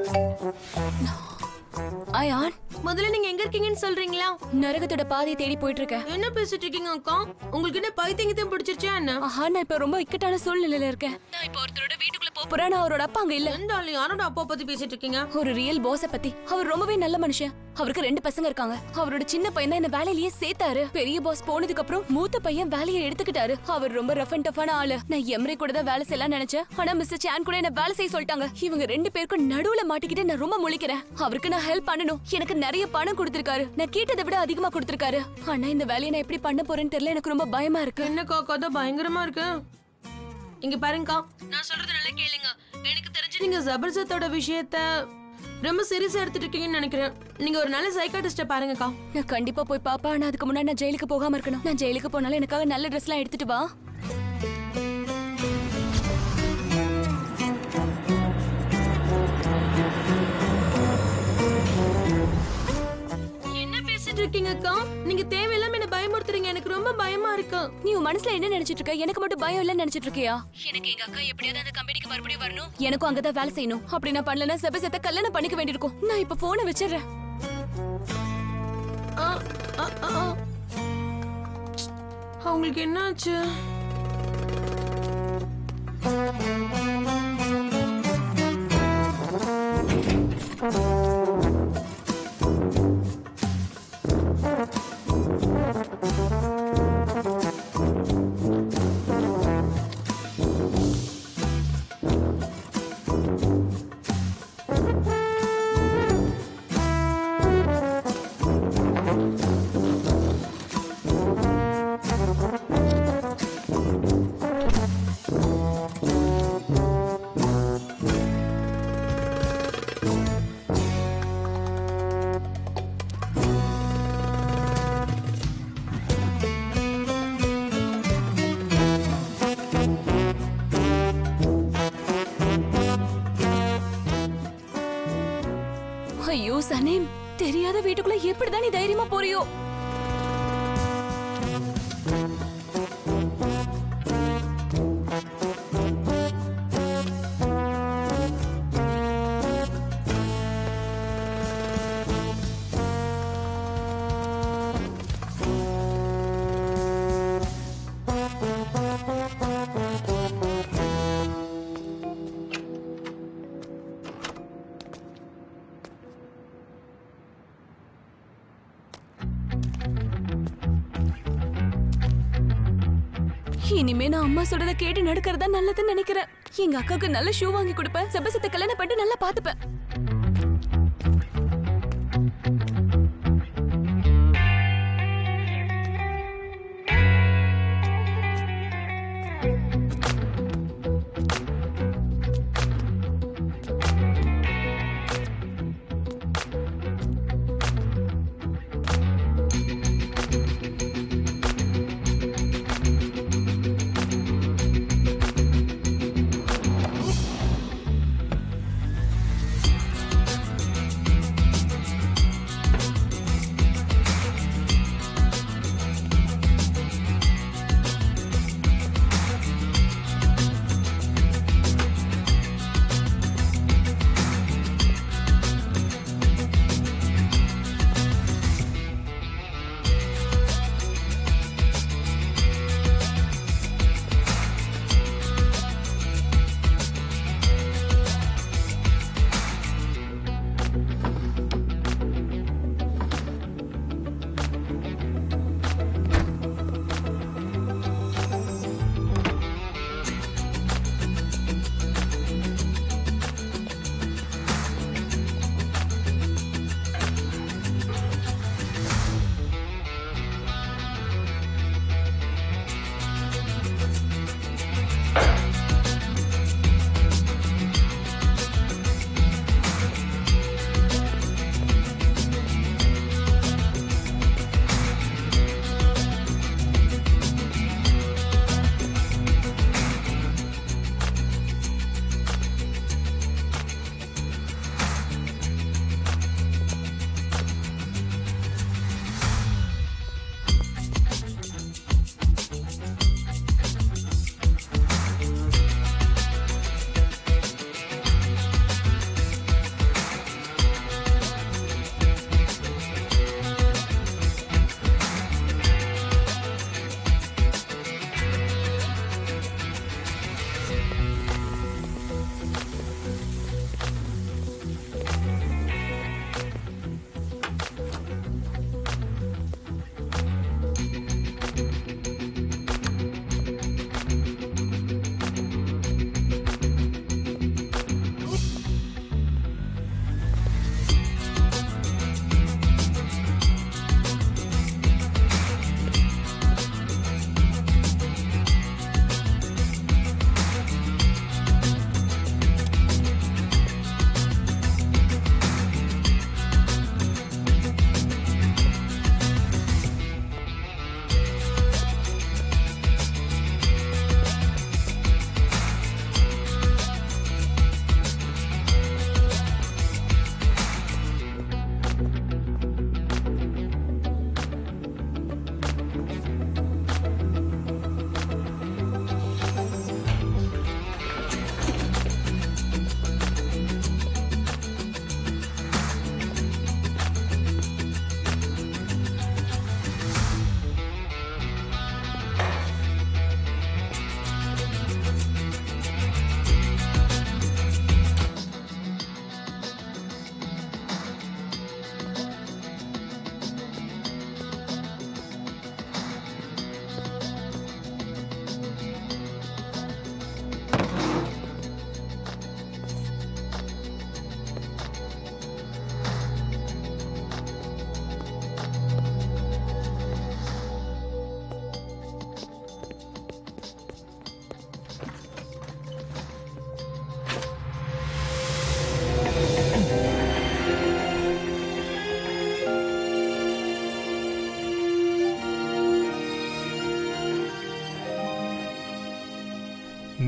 Ion, முதல்ல நீங்க எங்க இருக்கீங்கன்னு சொல்றீங்களா? நரகத்தோட பாதையை தேடி போயிட்டு இருக்கேன். என்ன பேசிட்டு இருக்கீங்க அக்கா? உங்களுக்கு என்ன பைத்தியங்கத்தையும் பிடிச்சிருச்சா என்ன? ஆஹா, நான் இப்ப ரொம்ப இக்கட்டான சூழ்நிலையில இருக்கேன். நான் இப்ப ஒருத்தரோட வீட்டுக்குள்ள போறேன். அவரோட அப்பா அங்க இல்ல. எந்த ஆளு யாரோட அப்பா பத்தி பேசிட்டு இருக்கீங்க? ஒரு ரியல் பாஸ பத்தி. அவர் ரொம்பவே நல்ல மனுஷன். அவருக்கு 2 பசங்க இருக்காங்க. அவரோட சின்ன பையன் தான் என்ன வேலையிலேயே சேர்த்தாரு. பெரிய பாஸ் போனதுக்கு அப்புறம் மூத்த பையன் வேலையை எடுத்துக்கிட்டாரு. அவர் ரொம்ப ரஃப் அண்ட் டஃபான ஆளு. நான் எம்ரே கூட தான் வேலை செய்யலாம் நினைச்சேன். ஆனா மிஸ்டர் சான் கூட என்ன வேலை செய்ய சொல்லிட்டாங்க. இவங்க 2 பேருக்கும் நடுவுல மாட்டிக்கிட்டு நான் ரொம்ப முழிக்கிறேன். அவருக்கு நான் ஹெல்ப் பண்ணணும். எனக்கு நிறைய பணம் கொடுத்திருக்காரு. நான் கேட்டதை விட அதிகமா கொடுத்திருக்காரு. ஆனா இந்த வேலையை நான் எப்படி பண்ண போறேன்னு தெரியல. எனக்கு ரொம்ப பயமா இருக்கு. என்னக்கா கதை பயங்கரமா இருக்கு. இங்க பாருங்கக்கா, நான் சொல்றது நல்லா கேளுங்க. எனக்கு தெரிஞ்சு நீங்க ஜபர்தத்தோட விஷயத்த ரொம்ப சீரியஸா எடுத்துட்டு இருக்கீங்கன்னு நினைக்கிறேன். நீங்க ஒரு நல்ல சைக்காட்ரிஸ்ட பாருங்கக்கா. நான் கண்டிப்பா போய் பாப்பா. ஆனா அதுக்கு முன்னாடி நான் ஜெயிலுக்கு போகாம இருக்கணும். நான் ஜெயிலுக்கு போனாலும் எனக்காக நல்ல ட்ரெஸ் எல்லாம் எடுத்துட்டு வா. என்ன பேசிட்டு இருக்கீங்க அக்கா? நீங்க தேவையில்லாம என்ன பயமுறுத்துறீங்க. எனக்கு ரொம்ப பயமா இருக்கு. நீ உன் மனசுல என்ன நினைச்சிட்டு இருக்க? எனக்கு மட்டும் பயம் இல்லன்னு நினைச்சிட்டு இருக்கியா? எனக்கு எங்க அக்கா எப்படியாவது அந்த கம்பெனிக்கு மறுபடியும் வரணும். எனக்கும் அங்கதான் வேலை செய்யணும். அப்படி நான் பண்ணலனா செபசத்தை கல்யாணம் பண்ணிக்க வேண்டியிருக்கும். நான் இப்ப போனை வச்சிடுறேன். அவங்களுக்கு என்ன ஆச்சு? ஐயோ சனேம், தெரியாத வீட்டுக்குள்ள எப்படிதான் நீ தைரியமா போறியோ? இனிமே நான் அம்மா சொல்றத கேட்டு நடக்கிறதா நல்லதுன்னு நினைக்கிறேன். எங்க அக்காக்கு நல்ல ஷூ வாங்கி கொடுப்பேன். செபசத்தை கல்யாணம் பண்ணிட்டு நல்லா பாத்துப்பேன்.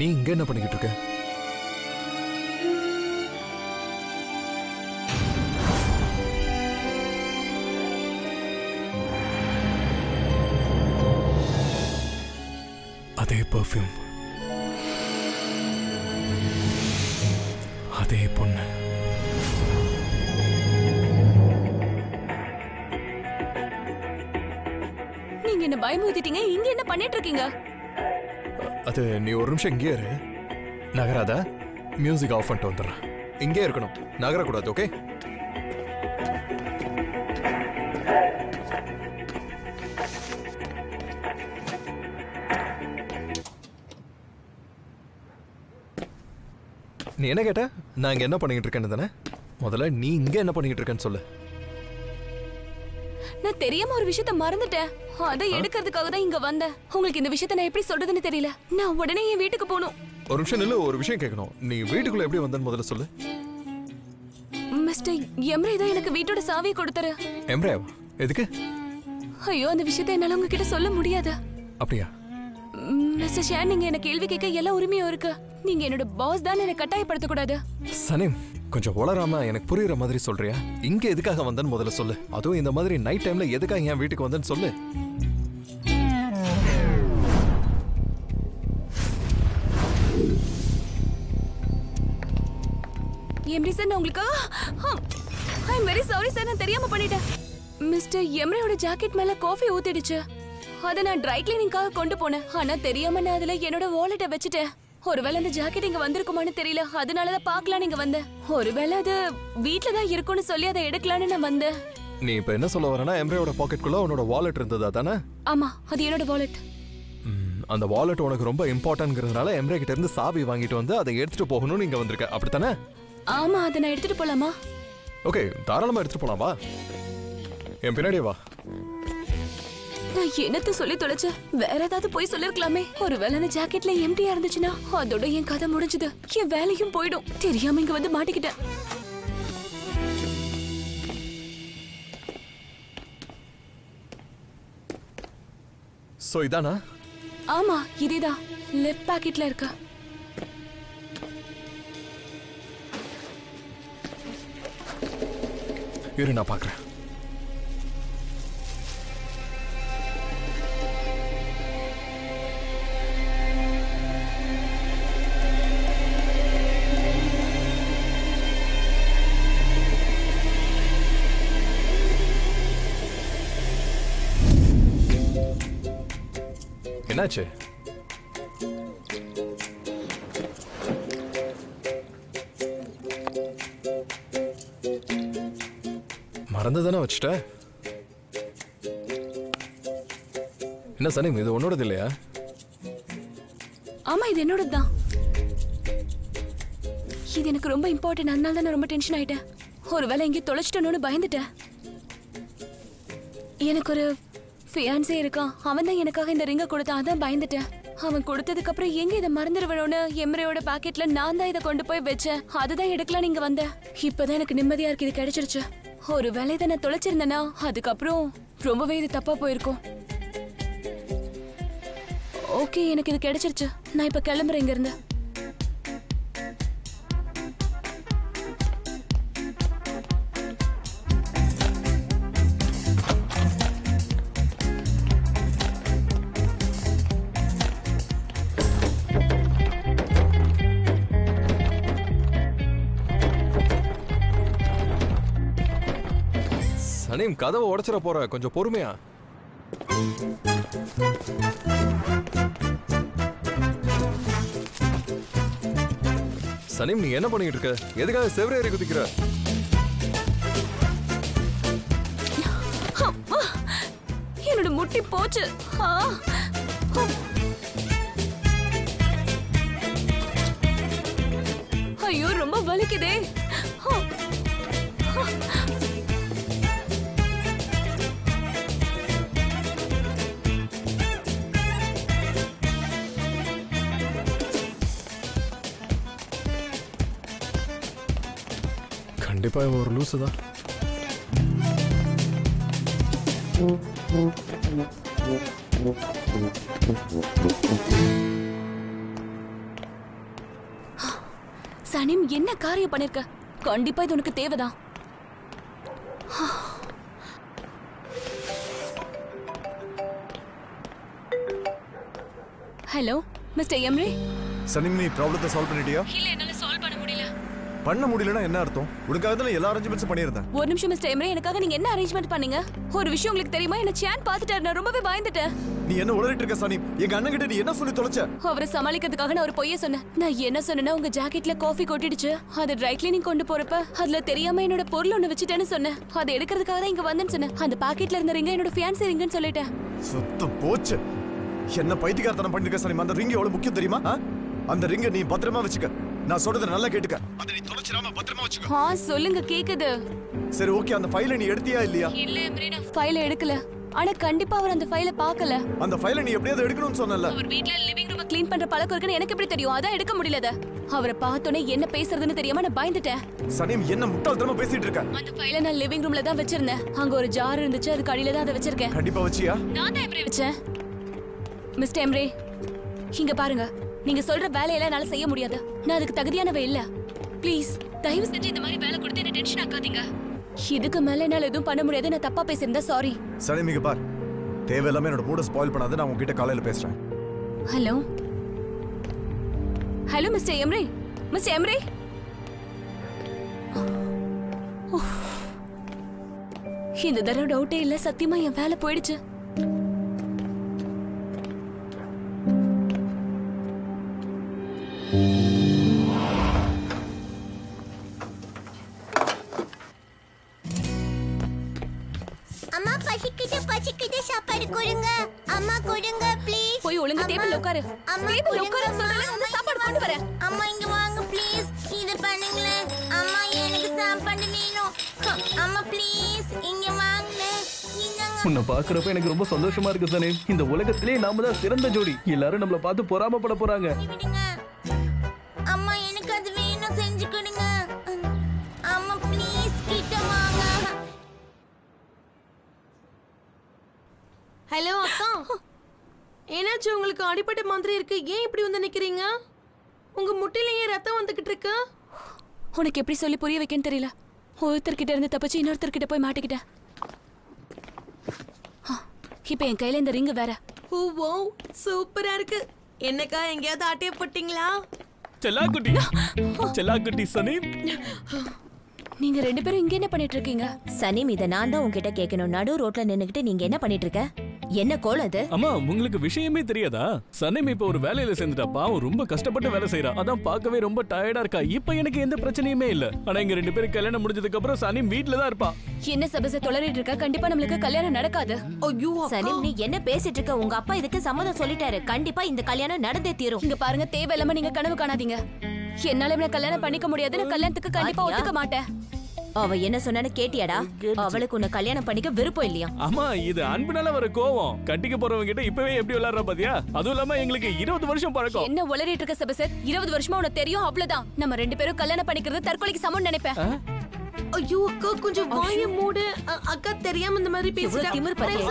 நீ இங்க என்ன பண்ணிக்கிட்டு இருக்க? அதே பர்ஃப்யூம், அதே பொண்ணு. நீங்க என்ன பயமுறுத்திட்டீங்க. இங்க என்ன பண்ணிட்டு இருக்கீங்க? அது நீ ஒரு நிமிஷம் இங்கே இரு. நகராத. மியூசிக் ஆஃப் பண்ணிட்டு வந்துடுறேன். இங்கே இருக்கணும், நகரக்கூடாது. ஓகே? நீ என்ன கேட்ட? நான் இங்க என்ன பண்ணிட்டு இருக்கேன்னு தானே? முதல்ல நீ இங்க என்ன பண்ணிட்டு இருக்கேன்னு சொல்லு. நான் தெரியாம ஒரு விஷயத்த மறந்துட்டேன். அதை எடுக்கிறதுக்காக தான் இங்க வந்தேன். உங்களுக்கு இந்த விஷயத்த நான் எப்படி சொல்றதுன்னு தெரியல. நான் உடனே என் வீட்டுக்கு போகணும். ஒரு நிமிஷம் நில்லு, ஒரு விஷயம் கேட்கணும். நீ வீட்டுக்குள்ள எப்படி வந்தன்னு முதல்ல சொல்லு. மிஸ்டர் எம்ரே தான் எனக்கு வீட்டோட சாவியை கொடுத்தாரு. எம்ரேவா? எதுக்கு? ஐயோ, அந்த விஷயத்தை என்னால உங்ககிட்ட சொல்ல முடியாது. அப்படியா? மிஸ்டர் ஷான், நீங்க என்ன கேள்வி கேட்க எல்லா உரிமையும் இருக்கு. நீங்க என்னோட பாஸ் தான், என்னை கட்டாயப்படுத்த கூடாது. சனீம், கொஞ்சம் உளராம எனக்கு புரியுற மாதிரி சொல்றியா? இங்க எதுக்காக வந்தன்னு முதல்ல சொல்லு. அதுவும் இந்த மாதிரி நைட் டைம்ல எதுக்காக என் வீட்டுக்கு வந்தன்னு சொல்லு. எம்ரி சார், நான் உங்களுக்கு I am very sorry sir, நான் தெரியாம பண்ணிட்டேன். மிஸ்டர் எம்ரேயோட ஜாக்கெட் மேல காஃபி ஊத்திடுச்சு. அதை நான் ட்ரை கிளீனிங்காக கொண்டு போனேன். ஆனா தெரியாம நான் அதுல என்னோட வாலெட்டை வச்சுட்டேன். ஒருவேளை அந்த ஜாக்கெட் இங்க வந்திருக்குமான்னு தெரியல. அதனாலதான் பாக்கலாம் நீங்க வந்தேன். ஒருவேளை அது வீட்டுல தான் இருக்கும்னு சொல்லி அதை எடுக்கலான்னு நான் வந்தேன். நீ இப்ப என்ன சொல்ல வரனா? எம்ரேயோட பாக்கெட்குள்ள உன்னோட வாலெட் இருந்ததா தானே? ஆமா, அது என்னோட வாலெட். அந்த வாலெட் உனக்கு ரொம்ப இம்பார்ட்டன்ட்ங்கிறதுனால எம்ரே கிட்ட இருந்து சாவி வாங்கிட்டு வந்து அதை எடுத்துட்டு போகணும்னு நீங்க வந்திருக்க, அப்படித்தானே? ஆமா, அதை நான் எடுத்துட்டு போலாமா? ஓகே, தாராளமா எடுத்துட்டு போலாம். வா, என் பின்னாடியே வா. நான் என்னத்த சொல்லி தொலைச்சேன்? வேற ஏதாவது போய் சொல்லிருக்கலாமே. ஒருவேளை அந்த ஜாக்கெட்ல எம்டியா இருந்துச்சுன்னா அதோட என் கதை முடிஞ்சது. என் வேலையும் போயிடும். தெரியாம இங்க வந்து மாட்டிக்கிட்டேன். சோ இதானா? ஆமா, இதேதான். லெஃப்ட் பாக்கெட்ல இருக்கா. இரு, நான் பாக்குறேன். என்னாச்சு? மறந்து தானே வச்சுட்ட? என்ன சனீம், இது உன்னோடது இல்லையா? ஆமா, இது என்னோடது தான். இது எனக்கு ரொம்ப இம்பார்ட்டன்ட். அதனால தான் நான் ரொம்ப டென்ஷன் ஆயிட்டேன். ஒருவேளை எங்கேயும் தொலைச்சிட்டோன்னு பயந்துட்டேன். எனக்கு ஒரு ஃபியான்ஸே இருக்கான். அவன் தான் எனக்காக இந்த ரிங்கை கொடுத்தான். அதான் பயந்துட்டேன். அவன் கொடுத்ததுக்கு அப்புறம் எங்க இதை மறந்துடுவேணும்னு எம்ரேயோட பாக்கெட்ல நான் தான் இதை கொண்டு போய் வச்சேன். அதுதான் எடுக்கலாம் நீங்க வந்த. இப்பதான் எனக்கு நிம்மதியா இருக்கு. இது கிடைச்சிருச்சு. ஒரு வேலை இதை நான் தொலைச்சிருந்தேன்னா அதுக்கப்புறம் ரொம்பவே இது தப்பா போயிருக்கும். ஓகே, எனக்கு இது கிடைச்சிருச்சு. நான் இப்ப கிளம்புறேன் இங்க இருந்து. சனீம், கதவை உடைச்சிட போற, கொஞ்சம் பொறுமையா. சனீம், நீ என்ன பண்ணிட்டு இருக்க? எதுக்காக செவரேறி குதிக்கிற? என்னோட முட்டி போச்சு. ஐயோ, ரொம்ப வலிக்குதே. கண்டிப்பா ஒரு லூசு தான். சனிம் என்ன காரியம் பண்ணிருக்க? கண்டிப்பா இது உனக்கு தேவைதான். Hello mister Emre. சனிம், நீ ப்ராப்ளத்தை சால்வ் பண்ணிட்டியா? இல்ல, என்னால சால்வ் பண்ண முடியல. பண்ண முடியலன்னா என்ன அர்த்தம்? உனக்காக தான் எல்லா அரேஞ்ச்மெண்ட்ஸும் பண்ணியிருந்தேன். ஒரு நிமிஷம் மிஸ்டர் எம்ரே, எனக்காக நீங்க என்ன அரேஞ்ச்மெண்ட் பண்ணீங்க? ஒரு விஷயம் உங்களுக்கு தெரியுமா? என்ன சேன் பார்த்துட்டாரு, நான் ரொம்பவே பயந்துட்டேன். நீ என்ன உளறிட்டு இருக்க சனிம்? எங்க அண்ணன் கிட்ட நீ என்ன சொல்லி தொலைச்ச? அவரை சமாளிக்கிறதுக்காக நான் ஒரு பொய்ய சொன்னேன். நான் என்ன சொன்னேன்னா, உங்க ஜாக்கெட்ல காஃபி கொட்டிடுச்சு, அது ட்ரை கிளீனிங் கொண்டு போறப்ப அதுல தெரியாம என்னோட பொருள் ஒண்ணு வச்சுட்டேன்னு சொன்னேன். அதை எடுக்கிறதுக்காக தான் இங்க வந்தேன்னு சொன்னேன். அந்த பாக்கெட்ல இருந்த ரிங்க என்னோட ஃபியான்சி ரிங்குன்னு சொல்லிட்டேன். சுத்தம் போச்சு. என்ன பைத்தியக்காரத்தனம் பண்ணிருக்க சனிம்? அந்த ரிங் எவ்வளவு முக்கியம் தெரியுமா? அந்த ரிங்க நீ பத்திரமா வச்சுக்க. நான் சொல்றத நல்லா கேட்டுக்க. அதை நீ தொலைச்சிராம பத்திரமா வச்சுக்க. சொல்லுங்க, கேக்குது. சரி, ஓகே. அந்த ஃபைலை நீ எடுத்தியா இல்லையா? இல்ல எம்ரே, நான் ஃபைலை எடுக்கல. ஆனா கண்டிப்பா அவர் அந்த ஃபைலை பார்க்கல. அந்த ஃபைலை நீ எப்படியாவது எடுக்கணும்னு சொன்னல. அவர் வீட்ல லிவிங் ரூம் க்ளீன் பண்ற பழக்கம் இருக்குன்னு எனக்கு எப்படி தெரியும்? அதான் எடுக்க முடியலத. அவரை பார்த்தோனே என்ன பேசுறதுன்னு தெரியாம நான் பயந்துட்டேன். சனிம், என்ன முட்டாள்தனமா பேசிட்டு இருக்க? அந்த ஃபைலை நான் லிவிங் ரூம்ல தான் வச்சிருந்தேன். அங்க ஒரு ஜார் இருந்துச்சு, அதுக்கு அடியில தான் அதை வச்சிருக்கேன். கண்டிப்பா வச்சியா? நான் தான் எம்ரே வச்சேன். மிஸ்டர் எம்ரே, இங்க பாருங்க. நீங்க சொல்ற வேலையெல்லாம் என்னால செய்ய முடியாது. நான் அதுக்கு தகுதியானவ இல்ல. ப்ளீஸ் தயவு செஞ்சு இந்த மாதிரி வேலை கொடுத்து என்ன டென்ஷன் ஆக்காதீங்க. இதுக்கு மேல என்னால எதுவும் பண்ண முடியாது. நான் தப்பா பேசியிருந்தா சாரி. சனிம், இங்க பார். தேவையில்லாம என்னோட மூட ஸ்பாயில் பண்ணாத. நான் உன்கிட்ட காலையில பேசுறேன். Hello hello mister Emre. Mister Emre, இந்த தடவை டவுட்டே இல்ல. சத்தியமா என் வேலை போயிடுச்சு. அம்மா பசிக்குது சாப்பாடு கொடுங்க. அம்மா கொடுங்க ப்ளீஸ். போய் ஒழுங்கா டேபிள்ல உட்காரு. டேபிள்ல உட்கார சொல்றேன். வந்து சாப்பாடு கொண்டு வரேன். அம்மா இங்க வாங்க ப்ளீஸ். இது பண்ணுங்களே. அம்மா எனக்கு சாப்பாடு வேணும். அம்மா ப்ளீஸ் இங்க வாங்க. உன்னை பாக்குறப்ப எனக்கு ரொம்ப சந்தோஷமா இருக்கு சனி. இந்த உலகத்திலே நாம தான் சிறந்த ஜோடி. எல்லாரும் நம்மள பார்த்து பொறாமப்பட போறாங்க. அம்மா எனக்கு அது வேணும், செஞ்சு கொடுங்க. அம்மா ப்ளீஸ் கிட்ட வாங்க. ஹலோ அக்கா, என்னாச்சு? உங்களுக்கு அடிப்பட்ட மாதிரி இருக்கு. ஏன் இப்படி வந்து நிக்கிறீங்க? உங்க முட்டிலேயே ரத்தம் வந்துகிட்டு இருக்கு. உனக்கு எப்படி சொல்லி புரிய வைக்கன்னு தெரியல. ஒருத்தர்கிட்ட இருந்து தப்பிச்சு இன்னொருத்தர்கிட்ட போய் மாட்டிக்கிட்டேன். இப்ப என் கையில இந்த ரிங்கு வேற. ஓ வாவ், சூப்பரா இருக்கு. என்னக்கா எங்கயாவது ஆட்டிய போட்டீங்களா? செல்லாக்குட்டி சனி, நீங்க ரெண்டு பேரும் இங்க என்ன பண்ணிட்டு இருக்கீங்க? சனீம், இத நான் தான் உன்கிட்ட கேட்கணும். நடு ரோட்ல நின்னுகிட்டு நீங்க என்ன பண்ணிட்டு இருக்க? என்ன கோல் அது? அம்மா உங்களுக்கு விஷயமே தெரியாதா? சனீம் இப்ப ஒரு வேலையில சேர்ந்துட்டா. பாவம், ரொம்ப கஷ்டப்பட்டு வேலை செய்யறா. அதான் பார்க்கவே ரொம்ப டயர்டா இருக்கா. இப்ப எனக்கு எந்த பிரச்சனையுமே இல்ல. ஆனா இங்க ரெண்டு பேரும் கல்யாணம் முடிஞ்சதுக்கு அப்புறம் சனீம் வீட்ல தான் இருப்பா. என்ன சபச தொலைறிட்டு இருக்கா? கண்டிப்பா நம்மளுக்கு கல்யாணம் நடக்காது. ஐயோ சனீம், நீ என்ன பேசிட்டு இருக்க? உங்க அப்பா இதுக்கு சம்மதம் சொல்லிட்டாரு. கண்டிப்பா இந்த கல்யாணம் நடந்தே தீரும். இங்க பாருங்க, தேவையில்லாம நீங்க கனவு காணாதீங்க. என்னால இவனை கல்யாணம் பண்ணிக்க முடியாது. நான் கல்யாணத்துக்கு கண்டிப்பா ஒத்துக்க மாட்டேன். அவ என்ன சொன்னான்னு கேட்டியாடா? அவளுக்கு உன்னை கல்யாணம் பண்ணிக்க விருப்பம் இல்லையா? ஆமா, இது அன்புனால வர கோவம். கட்டிக்க போறவங்க கிட்ட இப்பவே எப்படி விளையாடுற பாத்தியா? அதுவும் இல்லாம எங்களுக்கு 20 வருஷம் பழக்கம். என்ன உளறிட்டு இருக்க சபசர்? 20 வருஷமா உனக்கு தெரியும், அவ்வளவுதான். நம்ம ரெண்டு பேரும் கல்யாணம் பண்ணிக்கிறது தற்கொலைக்கு சமம்னு நினைப்பேன். ஐயோ அக்கா, கொஞ்சம் வாய மூடு. அக்கா தெரியாம இந்த மாதிரி பேசிட்டா. திமிர் பாத்தியா?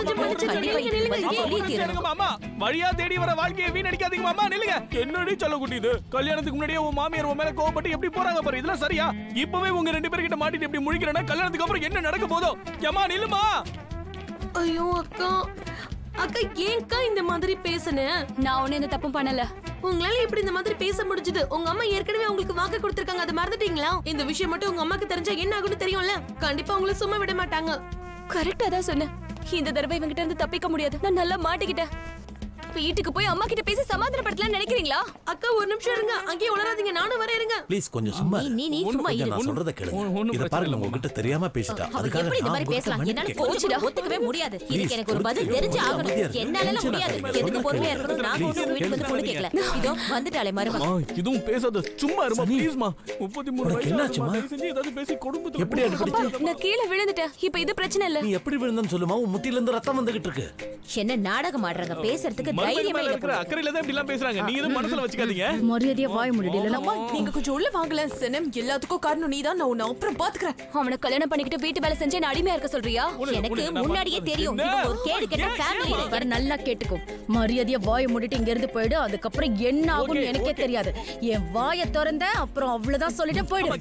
மாமா, வழியா தேடி வர வாழ்க்கையை வீணடிக்காதீங்க மாமா. நில்லுங்க. என்னடி சொல்ல கூட்டியது? கல்யாணத்துக்கு முன்னாடியே உன் மாமியார் உன் மேல கோவப்பட்டு எப்படி போறாங்க பாரு. இதெல்லாம் சரியா? இப்பவே உங்க ரெண்டு பேர்கிட்ட மாட்டிட்டு எப்படி முழிக்கிறேன்னா கல்யாணத்துக்கு அப்புறம் என்ன நடக்க போதோ? ஏமா நில்லுமா. ஐயோ அக்கா, அக்கா ஏன்க்கா இந்த மாதிரி பேசுன? நான் ஒண்ணு இந்த தப்பும் பண்ணல. உங்களால இப்படி இந்த மாதிரி பேச முடிஞ்சது. உங்க அம்மா ஏற்கனவே உங்களுக்கு வாக்கு கொடுத்திருக்காங்க, அதை மறந்துட்டீங்களா? இந்த விஷயம் மட்டும் உங்க அம்மாக்கு தெரிஞ்சா என்ன ஆகும்னு தெரியும்ல. கண்டிப்பா உங்களை சும்மா விட மாட்டாங்க. கரெக்டா தான் சொன்னேன். இந்த தடவை இவங்கிட்ட இருந்து தப்பிக்க முடியாது. நான் நல்லா மாட்டிக்கிட்டேன். வீட்டுக்கு போய் அம்மா கிட்ட பேசி சமாதானப்படுத்தலாம்னு நினைக்கிறீங்களா? அக்கா ஒரு நிமிஷம் இருங்க, அங்கேயே உளறாதீங்க. நானும் வரேன், இருங்க. ப்ளீஸ் கொஞ்சம் சும்மா நீ சும்மா இரு. நான் சொல்றத கேளுங்க. இத பாருங்க, உங்ககிட்ட தெரியாம பேசிட்டா. அவ அதுக்காக எப்படி இந்த மாதிரி பேசலாம்? என்னால கோச்சுடா ஒத்துக்கவே முடியாது. இதுக்கு எனக்கு ஒரு பதில் தெரிஞ்சு ஆகணும். என்னால முடியாது. எதுக்கு பொறுமையா இருக்கணும்? நான் ஒண்ணு வீட்டுக்கு வந்து பொண்ணு கேட்கல. இதோ வந்துட்டாளே மருமக. இதுவும் பேசாத, சும்மா இருமா ப்ளீஸ்மா. 33 வயசு என்னாச்சுமா? செஞ்சு ஏதாவது பேசி குடும்பத்துல எப்படி அடிபட்டுச்சு? நான் கீழே விழுந்துட்டேன். இப்ப இது பிரச்சனை இல்ல. நீ எப்படி விழுந்தன்னு சொல்லுமா? உன் முட்டில இருந்து ரத்தம் வந்துகிட்டு இருக்கு. என்ன நாடகம் ஆடுறாங்க? பேசுறதுக்கு தைரியமே இல்ல. அக்கறையில தான் இப்படி எல்லாம் பேசுறாங்க. நீங்க எதுவும் மனசுல வச்சுக்காதீங்க. மரியாதையா வாய் மூடிடு இல்லனா நீங்க கொஞ்சம் உள்ள வாங்கல சனம். எல்லாத்துக்கும் காரணம் நீதான். நான் உன்னை அப்புறம் பாத்துக்கறேன். அவனை கல்யாணம் பண்ணிக்கிட்டு வீட்டு வேலை செஞ்சு நான் அடிமையா இருக்க சொல்றியா? எனக்கு முன்னாடியே தெரியும் இவங்க ஒரு கேடு கெட்ட ஃபேமிலி. வர நல்லா கேட்டுக்கோ. மரியாதையா வாய் மூடிட்டு இங்க இருந்து போயிடு. அதுக்கு அப்புறம் என்ன ஆகும்னு எனக்கே தெரியாது. என் வாயை திறந்த அப்புறம் அவ்வளவுதான் சொல்லிட்டு போயிடு.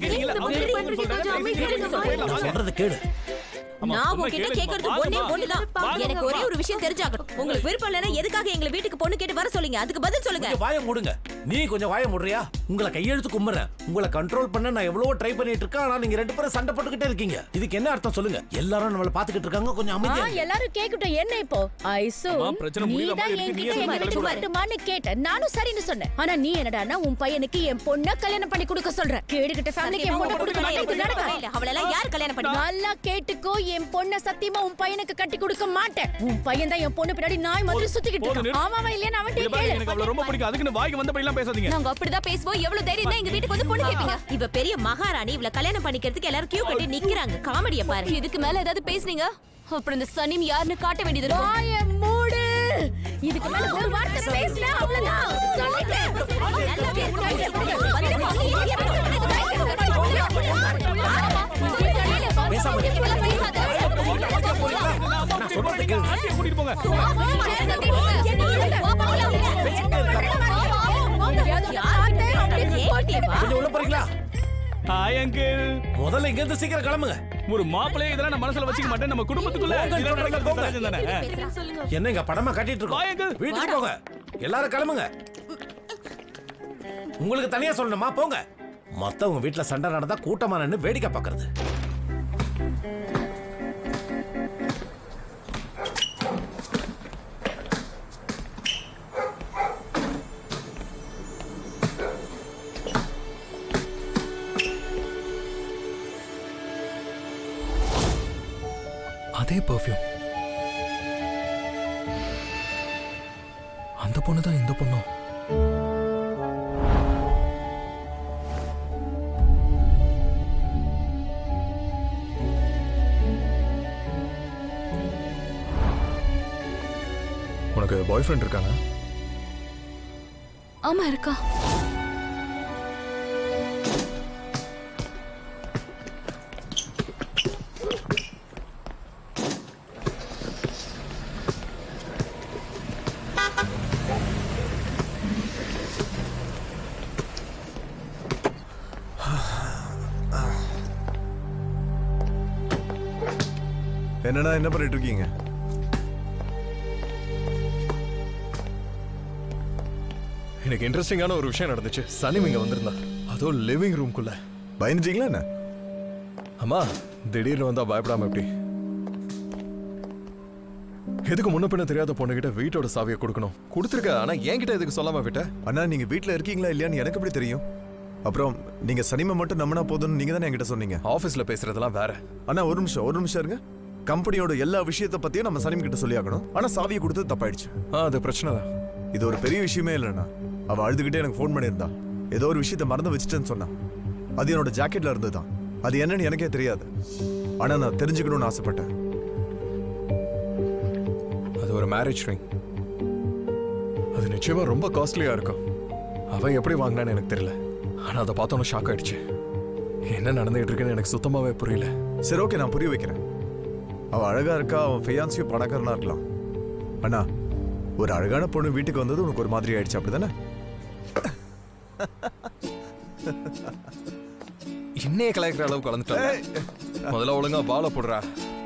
சொல்றது கேளு. நான் உங்ககிட்ட கேக்குறது ஒண்ணுதான். எனக்கு ஒரே ஒரு விஷயம் தெரிஞ்சாகணும். உங்களுக்கு விருப்பம் இல்லைன்னா எதுக்காக எங்களை வீட்டுக்கு பொண்ணு கேட்டு வர சொல்லுங்க. அதுக்கு பதில் சொல்லுங்க. வாயை மூடுங்க. நீ கொஞ்சம் வாயை மூடுறியா? உங்களை கையெழுத்து கும்பிடுறேன். உங்களை கண்ட்ரோல் பண்ண நான் எவ்வளவோ ட்ரை பண்ணிட்டு இருக்கேன். ஆனா நீங்க ரெண்டு பேரும் சண்டை போட்டுக்கிட்டே இருக்கீங்க. இதுக்கு என்ன அர்த்தம் சொல்லுங்க? எல்லாரும் நம்மள பாத்துக்கிட்டு இருக்காங்க. கொஞ்சம் அமைதியா எல்லாரும் கேக்கட்டும். என்ன இப்போ ஐசு நீதான் என்கிட்ட வரட்டுமான்னு கேட்ட. நானும் சரின்னு சொன்னேன். ஆனா நீ என்னடான்னா உன் பையனுக்கு என் பொண்ணை கல்யாணம் பண்ணி கொடுக்க சொல்ற. கேடுகிட்ட ஃபேமிலிக்கு என் பொண்ணை கொடுக்க மாட்டேன். அவளெல்லாம் யார் கல்யாணம் பண்ணி? நல்லா கேட்டுக்கோ. என் பொண்ணை சத்தியமா உன் பையனுக்கு கட்டி கொடுக்க மாட்டேன். உன் பையன் தான் என் பொண்ணு பின்னாடி நாய் மாதிரி சுத்திக்கிட்டு இருக்கான். ஆமாவா இல்லையா? அவன் கேளு. எனக்கு அவளை ரொம்ப பிடிக்கும். அதுக்கு வாய்க்கு வந்தபடி எல்லாம் பேசாதீங்க. நாங்க அப்படிதான் பேசுவோம். எவ்வளவு தைரியம் தான் எங்க வீட்டுக்கு வந்து பொண்ணு கேப்பீங்க? இவ பெரிய மகாராணி. இவள கல்யாணம் பண்ணிக்கிறதுக்கு எல்லாரும் கியூ கட்டி நிக்கறாங்க. காமெடியா பாரு. இதுக்கு மேல ஏதாவது பேசுனீங்க அப்புறம் இந்த சனிம் யாருன்னு காட்ட வேண்டியது இருக்கும். வாயை மூடு. இதுக்கு மேல ஒரு வார்த்தை பேசினா அவ்வளவுதான். சொல்லிட்டேன். நல்லா கூட்டிட்டு போங்க. உள்ள போறீங்களா? Hi uncle. முதல்ல இங்க இருந்து சீக்கிரம் கிளம்புங்க. ஒரு மாப்பிளைய இதெல்லாம் நான் மனசுல வச்சுக்க மாட்டேன். நம்ம குடும்பத்துக்குள்ள என்னங்க படமா கட்டிட்டு இருக்கோம். வீட்டுக்கு போங்க. எல்லாரும் கிளம்புங்க. உங்களுக்கு தனியா சொல்லணுமா? போங்க. மத்தவங்க வீட்டுல சண்டை நடந்தா கூட்டமா நின்னு வேடிக்கை பார்க்கறது. அதே பர்ஃப்யூம். அந்த பொண்ணு தான் இந்த பொண்ணும். உனக்கு பாய் ஃப்ரெண்ட் இருக்கானா? ஆமா இருக்கா. என்னடா என்ன பண்ணிட்டு இருக்கீங்க? எனக்கு இன்ட்ரெஸ்டிங்கான ஒரு விஷயம் நடந்துச்சு. சனிம் இங்க வந்திருந்தா. அதோ லிவிங் ரூம்குள்ள. பயந்துட்டீங்களா என்ன? அம்மா திடீர்னு வந்தா பயப்படாம எப்படி? எதுக்கு முன்ன பின்ன தெரியாத பொண்ணுகிட்ட வீட்டோட சாவியை கொடுக்கணும்? கொடுத்துருக்க. ஆனா என்கிட்ட எதுக்கு சொல்லாம விட்ட? அண்ணா நீங்க வீட்டுல இருக்கீங்களா இல்லையான்னு எனக்கு எப்படி தெரியும்? அப்புறம் நீங்க சனிமை மட்டும் நம்பினா போதும்னு நீங்க தானே என்கிட்ட சொன்னீங்க. ஆபீஸ்ல பேசுறதெல்லாம் வேற. அண்ணா ஒரு நிமிஷம் இருங்க. கம்பெனியோட எல்லா விஷயத்தை பத்தியும் நம்ம சனிம் கிட்ட சொல்லி ஆகணும். ஆனா சாவியை கொடுத்து தப்பாயிடுச்சு. அது பிரச்சனை தான். இது ஒரு பெரிய விஷயமே இல்லைண்ணா. அவ அழுதுகிட்டே எனக்கு ஃபோன் பண்ணியிருந்தா. ஏதோ ஒரு விஷயத்த மறந்து வச்சுட்டேன்னு சொன்னா. அது என்னோட ஜாக்கெட்ல இருந்துதான். அது என்னன்னு எனக்கே தெரியாது. ஆனா நான் தெரிஞ்சுக்கணும்னு ஆசைப்பட்டேன். அது ஒரு மேரேஜ் ரிங். அது நிச்சயமா ரொம்ப காஸ்ட்லியா இருக்கும். அவ எப்படி வாங்கினான்னு எனக்கு தெரியல. ஆனா அதை பார்த்தோன்னு ஷாக் ஆயிடுச்சு. என்ன நடந்துகிட்டு இருக்குன்னு எனக்கு சுத்தமாவே புரியல. சரி ஓகே, நான் புரிய வைக்கிறேன். அவ அழகா இருக்கா. அவன் ஃபியான்சியும் பணக்காரனா இருக்கலாம். அண்ணா ஒரு அழகான பொண்ணு வீட்டுக்கு வந்தது உனக்கு ஒரு மாதிரி ஆயிடுச்சு அப்படிதானே? இன்னையே கலாய்க்கிற அளவு கலந்துட்டா. முதல்ல ஒழுங்கா பால போடுறா.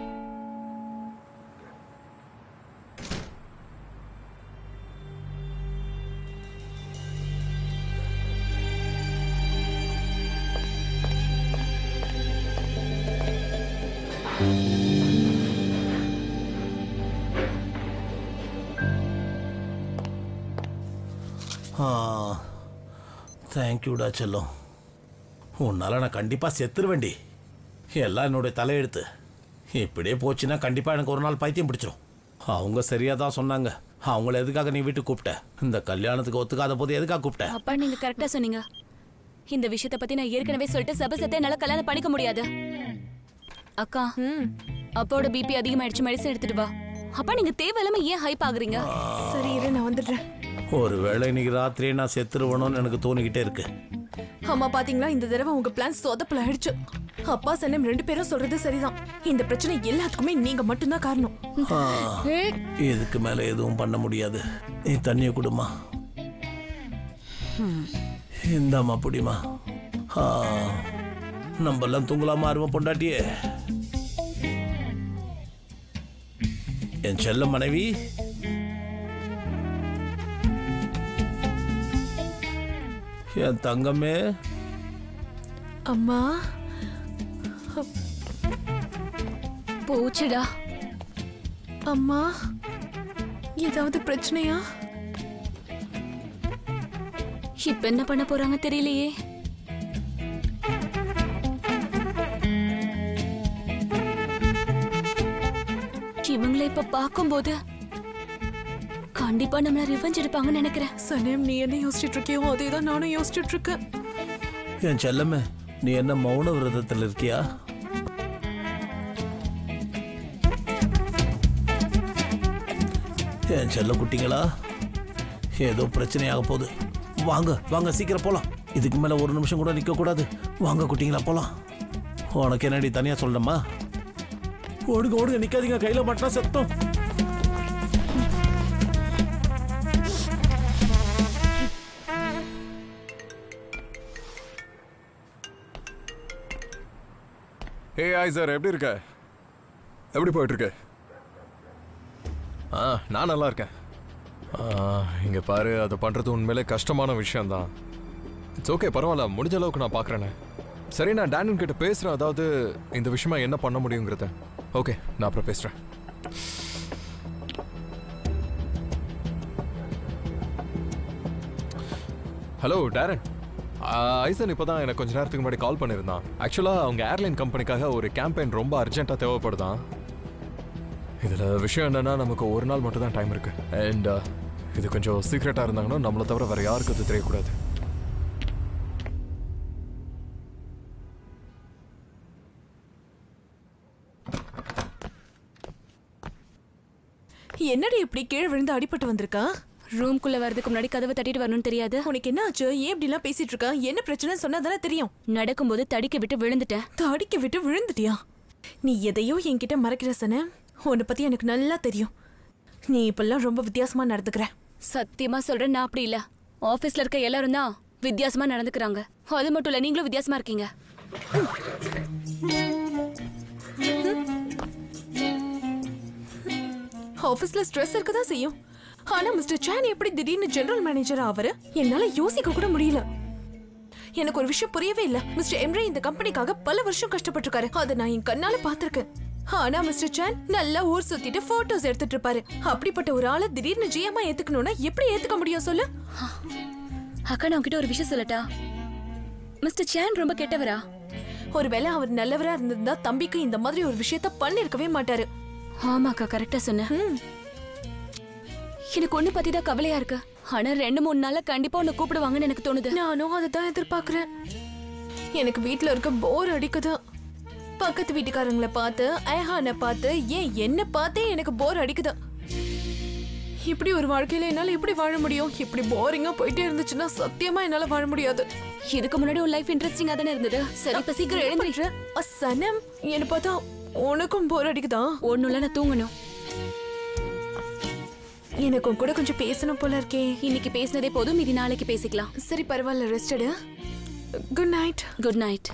தேங்க்யூடா செல்லம். உன்னால நான் கண்டிப்பா செத்துருவேண்டி. எல்லாம் என்னுடைய தலையெழுத்து. இப்படியே போச்சுன்னா கண்டிப்பா எனக்கு ஒரு நாள் பைத்தியம் பிடிச்சிரும். அவங்க சரியா தான் சொன்னாங்க. அவங்கள எதுக்காக நீ வீட்டுக்கு கூப்பிட்ட? இந்த கல்யாணத்துக்கு ஒத்துக்காத போது எதுக்காக கூப்பிட்ட? அப்பா நீங்க கரெக்டா சொன்னீங்க. இந்த விஷயத்தை பத்தி நான் ஏற்கனவே சொல்லிட்டு சபசத்தை என்னால கல்யாணம் பண்ணிக்க முடியாது. அக்கா அப்பாவோட பிபி அதிகமாயிடுச்சு. மெடிசன் எடுத்துட்டு வா. அப்பா நீங்க தேவையில்லாம ஏன் ஹைப் ஆகுறீங்க? சரி இரு நான் வந்துடுறேன். ஒருவேளை இன்னைக்கு ராத்திரியே நான் செத்துருவணும்னு எனக்கு தோணிக்கிட்டே இருக்கு. அம்மா பாத்தீங்களா, இந்த தடவை உங்க பிளான் சொதப்பல ஆயிடுச்சு. அப்பா சனம் 2 பேரும் சொல்றது சரிதான். இந்த பிரச்சனை எல்லாத்துக்குமே நீங்க மட்டும்தான் காரணம். இதுக்கு மேல எதுவும் பண்ண முடியாது. நீ தண்ணிய குடுமா. இந்தாம்மா புடிமா. நம்ம எல்லாம் தூங்கலாமா அருமை பொண்டாட்டியே. என் செல்ல மனைவி, என் தங்கமே. அம்மா போச்சுடா. அம்மா ஏதாவது பிரச்சனையா? இப்ப என்ன பண்ண போறாங்க தெரியலையே. இவங்களை இப்ப பார்க்கும்போது கண்டிப்பா நம்மள ரிவெஞ்ச் எடுப்பாங்கன்னு நினைக்கிறேன். சனம் நீ என்ன யோசிச்சுட்டு இருக்கியோ அதேதான் நானும் யோசிச்சுட்டு இருக்கேன். என் செல்லமே, நீ என்ன மௌன விரதத்தில் இருக்கியா? என் செல்ல குட்டிங்களா, ஏதோ பிரச்சனையாக போகுது. வாங்க வாங்க சீக்கிரம் போலாம். இதுக்கு மேல ஒரு நிமிஷம் கூட நிக்க கூடாது. வாங்க குட்டிங்களா போலாம். உனக்கு என்னடி தனியா சொல்லணுமா? ஓடுங்க ஓடுங்க, நிக்காதீங்க, கையில மாட்டினா செத்தோம். ஐசர் எப்படி இருக்க? எப்படி போயிட்டு இருக்க? நான் நல்லா இருக்கேன். இங்க பாரு, அதை பண்றது உண்மையிலே கஷ்டமான விஷயம்தான். இட்ஸ் ஓகே, பரவாயில்ல, முடிஞ்ச அளவுக்கு நான் பார்க்குறேனே. சரி, நான் டேனியல் கிட்ட பேசுகிறேன், அதாவது இந்த விஷயமா என்ன பண்ண முடியுங்கிறத. ஓகே, நான் அப்புறம் பேசுகிறேன். Hello Darren. ஐசன் இப்போ தான் எனக்கு கொஞ்ச நேரத்துக்கு முன்னாடி கால் பண்ணியிருந்தான். ஆக்சுவலாக அவங்க ஏர்லைன் கம்பெனிக்காக ஒரு கேம்பெயின் ரொம்ப அர்ஜென்ட்டாக தேவைப்படுதான். இதில் விஷயம் என்னென்னா, நமக்கு ஒரு நாள் மட்டும் தான் டைம் இருக்குது. அண்ட் இது கொஞ்சம் சீக்ரெட்டாக இருந்தாங்கன்னா நம்மளை தவிர வேறு யாருக்கும் அது தெரியக்கூடாது. என்னடி இப்படி கீழே விழுந்து அடிபட்டு வந்திருக்கா? ரூம்குள்ள வரதுக்கு முன்னாடி கதவை தட்டிட்டு வரணும்னு தெரியாது. உனக்கு என்ன ஆச்சு? ஏன் இப்படி எல்லாம் பேசிட்டு இருக்கா? என்ன பிரச்சனை சொன்னாதானே தெரியும். நடக்கும்போது தடிக்க விட்டு விழுந்துட்டேன். தடிக்க விட்டு விழுந்துட்டியா? நீ எதையோ என்கிட்ட மறைக்கிற சன. உன்னை பத்தி எனக்கு நல்லா தெரியும். நீ இப்பெல்லாம் ரொம்ப வித்தியாசமா நடந்துக்கிற. சத்தியமா சொல்றேன், நான் அப்படி இல்ல. ஆபீஸ்ல இருக்க எல்லாரும் தான் வித்தியாசமா நடந்துக்கிறாங்க. அது மட்டும் இல்ல, நீங்களும் வித்தியாசமா இருக்கீங்க. ஆபீஸ்ல ஸ்ட்ரெஸ் இருக்கதான் செய்யும். ஆனா மிஸ்டர் சான் எப்படி திடீர்னு ஜெனரல் மேனேஜர் ஆவரு? என்னால யோசிக்க கூட முடியல. எனக்கு ஒரு விஷயம் புரியவே இல்ல. மிஸ்டர் எம்ரே இந்த கம்பெனிக்காக பல வருஷம் கஷ்டப்பட்டிருக்காரு. அதை நான் என் கண்ணால பாத்திருக்கேன். ஆனா மிஸ்டர் சான் நல்லா ஊர் சுத்திட்டு போட்டோஸ் எடுத்துட்டு இருப்பாரு. அப்படிப்பட்ட ஒரு ஆளை திடீர்னு ஜிஎம்மா ஏத்துக்கணும்னா எப்படி ஏத்துக்க முடியும் சொல்லு? அக்கா, நான் உங்ககிட்ட ஒரு விஷயம் சொல்லட்டா? மிஸ்டர் சான் ரொம்ப கெட்டவரா? ஒருவேளை அவர் நல்லவரா இருந்திருந்தா தம்பிக்கு இந்த மாதிரி ஒரு விஷயத்த பண்ணிருக்கவே மாட்டாரு. ஆமாக்கா, கரெக்டா சொன்ன. எனக்கு ஒண்ணு பத்தி தான் கவலையா இருக்கு. ஆனா 2-3 நாள்ல கண்டிப்பா உன்னை கூப்பிடுவாங்கன்னு எனக்கு தோணுது. நானும் அதை தான் எதிர்பார்க்கிறேன். எனக்கு வீட்டுல இருக்க போர் அடிக்குது. பக்கத்து வீட்டுக்காரங்களை பார்த்து, ஐஹானை பார்த்து, ஏன் என்ன பார்த்தே எனக்கு போர் அடிக்குது. இப்படி ஒரு வாழ்க்கையில என்னால எப்படி வாழ முடியும்? இப்படி போரிங்கா போயிட்டே இருந்துச்சுன்னா சத்தியமா என்னால வாழ முடியாது. இதுக்கு முன்னாடி உன் லைஃப் இன்ட்ரெஸ்டிங்கா தானே இருந்தது. சரி, இப்ப சீக்கிரம் எழுந்துரு. சனம், என்ன பார்த்தா உனக்கும் போர் அடிக்குதா? ஒண்ணும் இல்ல, நான் தூங்கணும். எனக்கும் கூட கொஞ்சம் பேசணும் போல இருக்கே. இன்னைக்கு பேசினதே போதும், மீதி நாளைக்கு பேசிக்கலாம். சரி, பரவாயில்ல, ரெஸ்ட் எடு. Good night. Good night.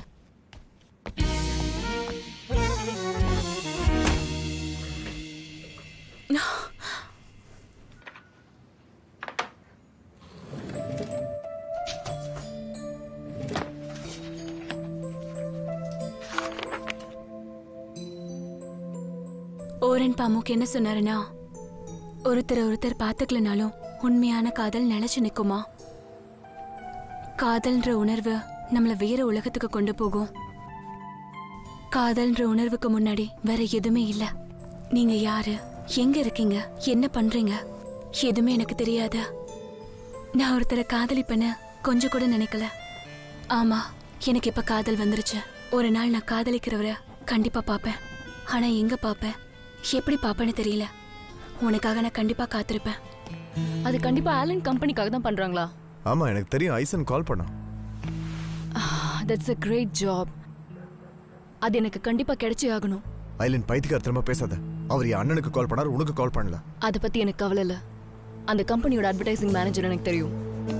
Orhan பாமுக்கு என்ன சொன்னாருன்னா, ஒருத்தர் பார்த்துக்கலனாலும் உண்மையான காதல் நிலைச்சு நிக்குமா? காதல்ன்ற உணர்வு நம்மள வேற உலகத்துக்கு கொண்டு போகும். காதல்ன்ற உணர்வுக்கு முன்னாடி வேற எதுவுமே இல்ல. நீங்க யாரு, எங்க இருக்கீங்க, என்ன பண்றீங்க, எதுவுமே எனக்கு தெரியாத. நான் ஒருத்தரை காதலிப்பேன்னு கொஞ்சம் கூட நினைக்கல. ஆமா, எனக்கு இப்ப காதல் வந்துருச்சு. ஒரு நாள் நான் காதலிக்கிறவரை கண்டிப்பா பாப்பேன். ஆனா எங்க பாப்பேன், எப்படி பாப்பேன்னு தெரியல. உனக்காக நான் கண்டிப்பா காத்திருப்பேன். அது கண்டிப்பா ஆலன் கம்பெனிக்காக தான் பண்றாங்களா? ஆமா, எனக்கு தெரியும். ஐசன் கால் பண்ணா. That's a great job. அது எனக்கு கண்டிப்பா கிடைச்சே ஆகணும். ஐலன் பைத்தியக்காரத்தனமா பேசாத. அவர் என் அண்ணனுக்கு கால் பண்ணாரு, உனக்கு கால் பண்ணல. அதை பத்தி எனக்கு கவலை இல்ல. அந்த கம்பெனியோட அட்வர்டைசிங் மேனேஜர் எனக்கு தெரியும்.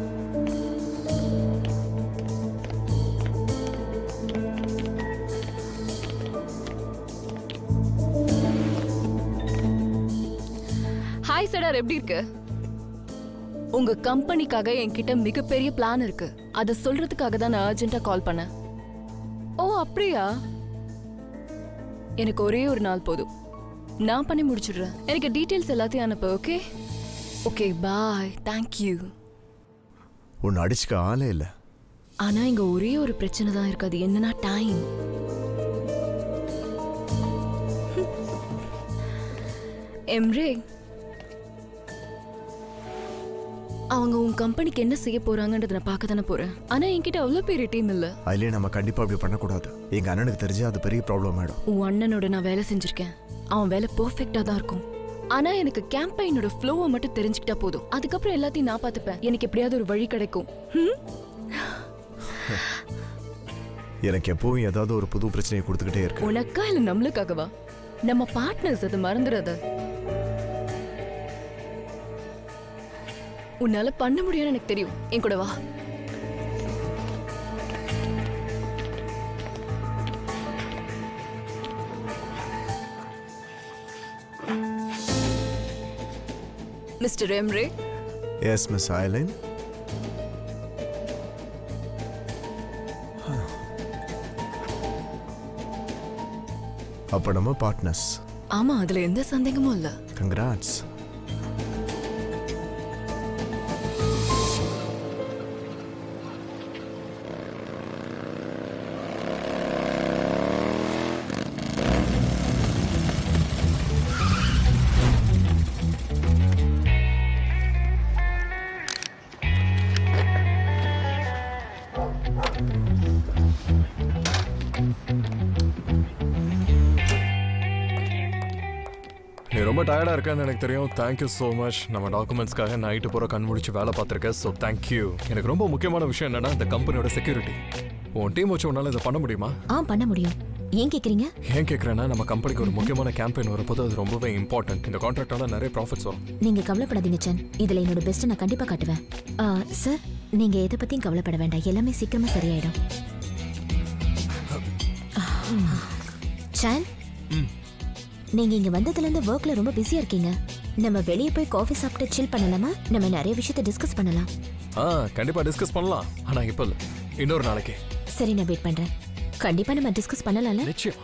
ஹாய் சடார், எப்படி இருக்கு? உங்க கம்பெனிக்காக என்கிட்ட மிகப்பெரிய பிளான் இருக்கு. அதை சொல்றதுக்காக தான் நான் அர்ஜென்ட்டா கால் பண்ணேன். ஓ அப்படியா? எனக்கு ஒரே ஒரு நாள் போதும், நான் பண்ணி முடிச்சிடுறேன். எனக்கு டீடைல்ஸ் எல்லாத்தையும் அனுப்பு. Okay okay, bye. தேங்க்யூ. உன்னை அடிச்சுக்க ஆளே இல்லை. ஆனா இங்க ஒரே ஒரு பிரச்சனை தான் இருக்கு. அது என்னன்னா டைம். எம்ரே, அவங்க உன் கம்பெனிக்கு என்ன செய்ய போறாங்கன்றத நான் பார்க்க தானே போறேன். ஆனா என்கிட்ட அவ்வளவு பெரிய டீம் இல்ல. அதுலயே நம்ம கண்டிப்பா அப்படி பண்ணக்கூடாது. எங்க அண்ணனுக்கு தெரிஞ்சா அது பெரிய ப்ராப்ளம் ஆயிடும். உன் அண்ணனோட நான் வேலை செஞ்சிருக்கேன். அவன் வேலை பெர்ஃபெக்ட்டா தான் இருக்கும். ஆனா எனக்கு கேம்பெயினோட ஃப்ளோவை மட்டும் தெரிஞ்சுக்கிட்டா போதும். அதுக்கப்புறம் எல்லாத்தையும் நான் பார்த்துப்பேன். எனக்கு எப்படியாவது ஒரு வழி கிடைக்கும். எனக்கு எப்பவும் ஏதாவது ஒரு புது பிரச்சனையை கொடுத்துக்கிட்டே இருக்கு. உனக்கா இல்ல நம்மளுக்காகவா? நம்ம பார்ட்னர்ஸ், அதை மறந்துடாத. உன்னால பண்ண முடியும்னு எனக்கு தெரியும். என் கூட வா. Mister Emre. Yes miss Aylin. அப்ப நம்ம பார்ட்னர்ஸ். ஆமா, அதுல எந்த சந்தேகமும் இல்ல. கங்க்ராட்ஸ். நீ ரொம்ப டயர்டாக இருக்கேன்னு எனக்கு தெரியும். Thank you so much. நம்ம டாக்குமெண்ட்ஸ்க்காக நைட்டு பூரா கண் முடிச்சு வேலை பார்த்துருக்கேன். So thank you. எனக்கு ரொம்ப முக்கியமான விஷயம் என்னன்னா இந்த கம்பெனியோட செக்யூரிட்டி. உன் டீம் வச்சு உன்னால இதை பண்ண முடியுமா? பண்ண முடியும். ஏன் கேக்குறீங்க? ஏன் கேட்குறேன்னா, நம்ம கம்பெனிக்கு ஒரு முக்கியமான கேம்பெயின் வரப்போது. அது ரொம்பவே இம்பார்ட்டன்ட். இந்த கான்ட்ராக்டால நிறைய ப்ராஃபிட்ஸ் வரும். நீங்க கவலைப்படாதீங்க சன். இதுல என்னோட பெஸ்ட் நான் கண்டிப்பா காட்டுவேன். சார், நீங்க எதை பத்தியும் கவலைப்பட வேண்டாம். எல்லாமே சீக்கிரமா சரியாயிடும். சன், நீங்க இங்க வந்ததுல இருந்து வர்க்ல ரொம்ப பிஸியா இருக்கீங்க. நம்ம வெளியே போய் காஃபி சாப்பிட்டு சில் பண்ணலாமா? நம்ம நிறைய விஷயத்தை டிஸ்கஸ் பண்ணலாம். கண்டிப்பா டிஸ்கஸ் பண்ணலாம். ஆனா இப்போ இல்ல, இன்னொரு நாளைக்கு. சரி, நான் வெயிட் பண்றேன். கண்டிப்பா நம்ம டிஸ்கஸ் பண்ணலாம்ல? நிச்சயம்.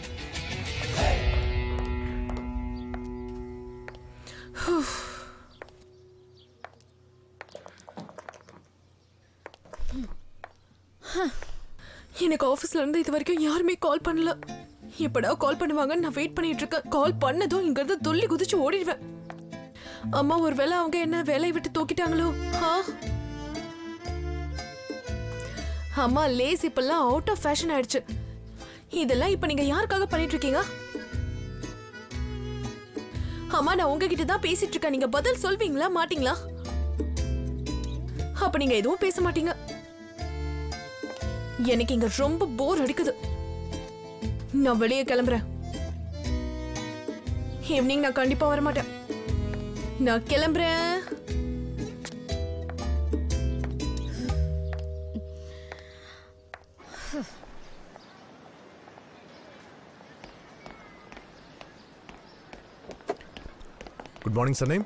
எனக்கு ஆபீஸ்ல இருந்து இது வரைக்கும் யாருமே கால் பண்ணல. எப்படா கால் பண்ணுவாங்கன்னு நான் வெயிட் பண்ணிட்டு இருக்கேன். கால் பண்ணதும் இங்க இருந்து துள்ளி குதிச்சு ஓடிடுவேன். அம்மா, ஒருவேளை அவங்க என்ன வேலையை விட்டு தூக்கிட்டாங்களோ? அம்மா, லேஸ் இப்பெல்லாம் அவுட் ஆஃப் ஃபேஷன் ஆயிடுச்சு. இதெல்லாம் இப்ப நீங்க யாருக்காக பண்ணிட்டு இருக்கீங்க? அம்மா, நான் உங்ககிட்ட தான் பேசிட்டு இருக்கேன். நீங்க பதில் சொல்வீங்களா மாட்டீங்களா? அப்ப நீங்க எதுவும் பேச மாட்டீங்க. எனக்கு இங்க ரொம்ப போர் அடிக்குது. நான் வெளியே கிளம்புறேன். ஈவினிங் நான் கண்டிப்பா வர மாட்டேன். நான் கிளம்புறேன். Good morning Sanem.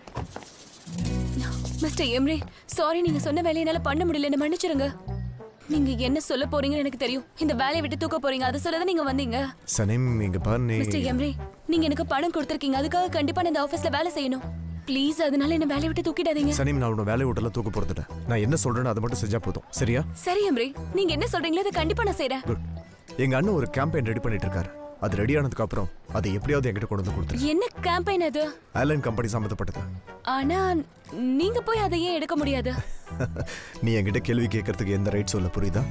Mister Emre, sorry, நீங்க சொன்ன வேலையை என்னால பண்ண முடியல. மன்னிச்சிருங்க. நீங்க என்ன சொல்ல போறீங்கன்னு எனக்கு தெரியும். இந்த வேலையை விட்டு தூக்க போறீங்க, அதை சொல்லதான் நீங்க வந்தீங்க. சனேம், இங்க பாரு. மிஸ்டர் எம்ரே, நீங்க எனக்கு பணம் கொடுத்திருக்கீங்க. அதுக்காக கண்டிப்பா நான் இந்த ஆபீஸ்ல வேலை செய்யணும். ப்ளீஸ், அதனால என்ன வேலையை விட்டு தூக்கிடாதீங்க. சனேம், நான் உன்னை வேலையை விட்டுல தூக்க போறதில்ல. நான் என்ன சொல்றேன்னு அதை மட்டும் செஞ்சா போதும். சரியா? சரி எம்ரே, நீங்க என்ன சொல்றீங்களோ அதை கண்டிப்பா நான் செய்றேன். குட். எங்க அண்ணன் ஒரு கேம்பெயின் ரெடி பண்ணிட்டு இருக்காரு. அது ரெடி ஆனதுக்கு அப்புறம் அதை எப்படியாவது என்கிட்ட கொண்டு வந்து கொடுத்துரு. என்ன கேம்பெயின் அது? ஆலன் கம்பெனி சம்பந்தப்பட்டது. ஆனா நீங்க போய் அதை ஏன் எடுக்க முடியாது? நீ என்கிட்ட கேள்வி கேட்கறதுக்கு எந்த ரைட் சொல்ல, புரியுதா?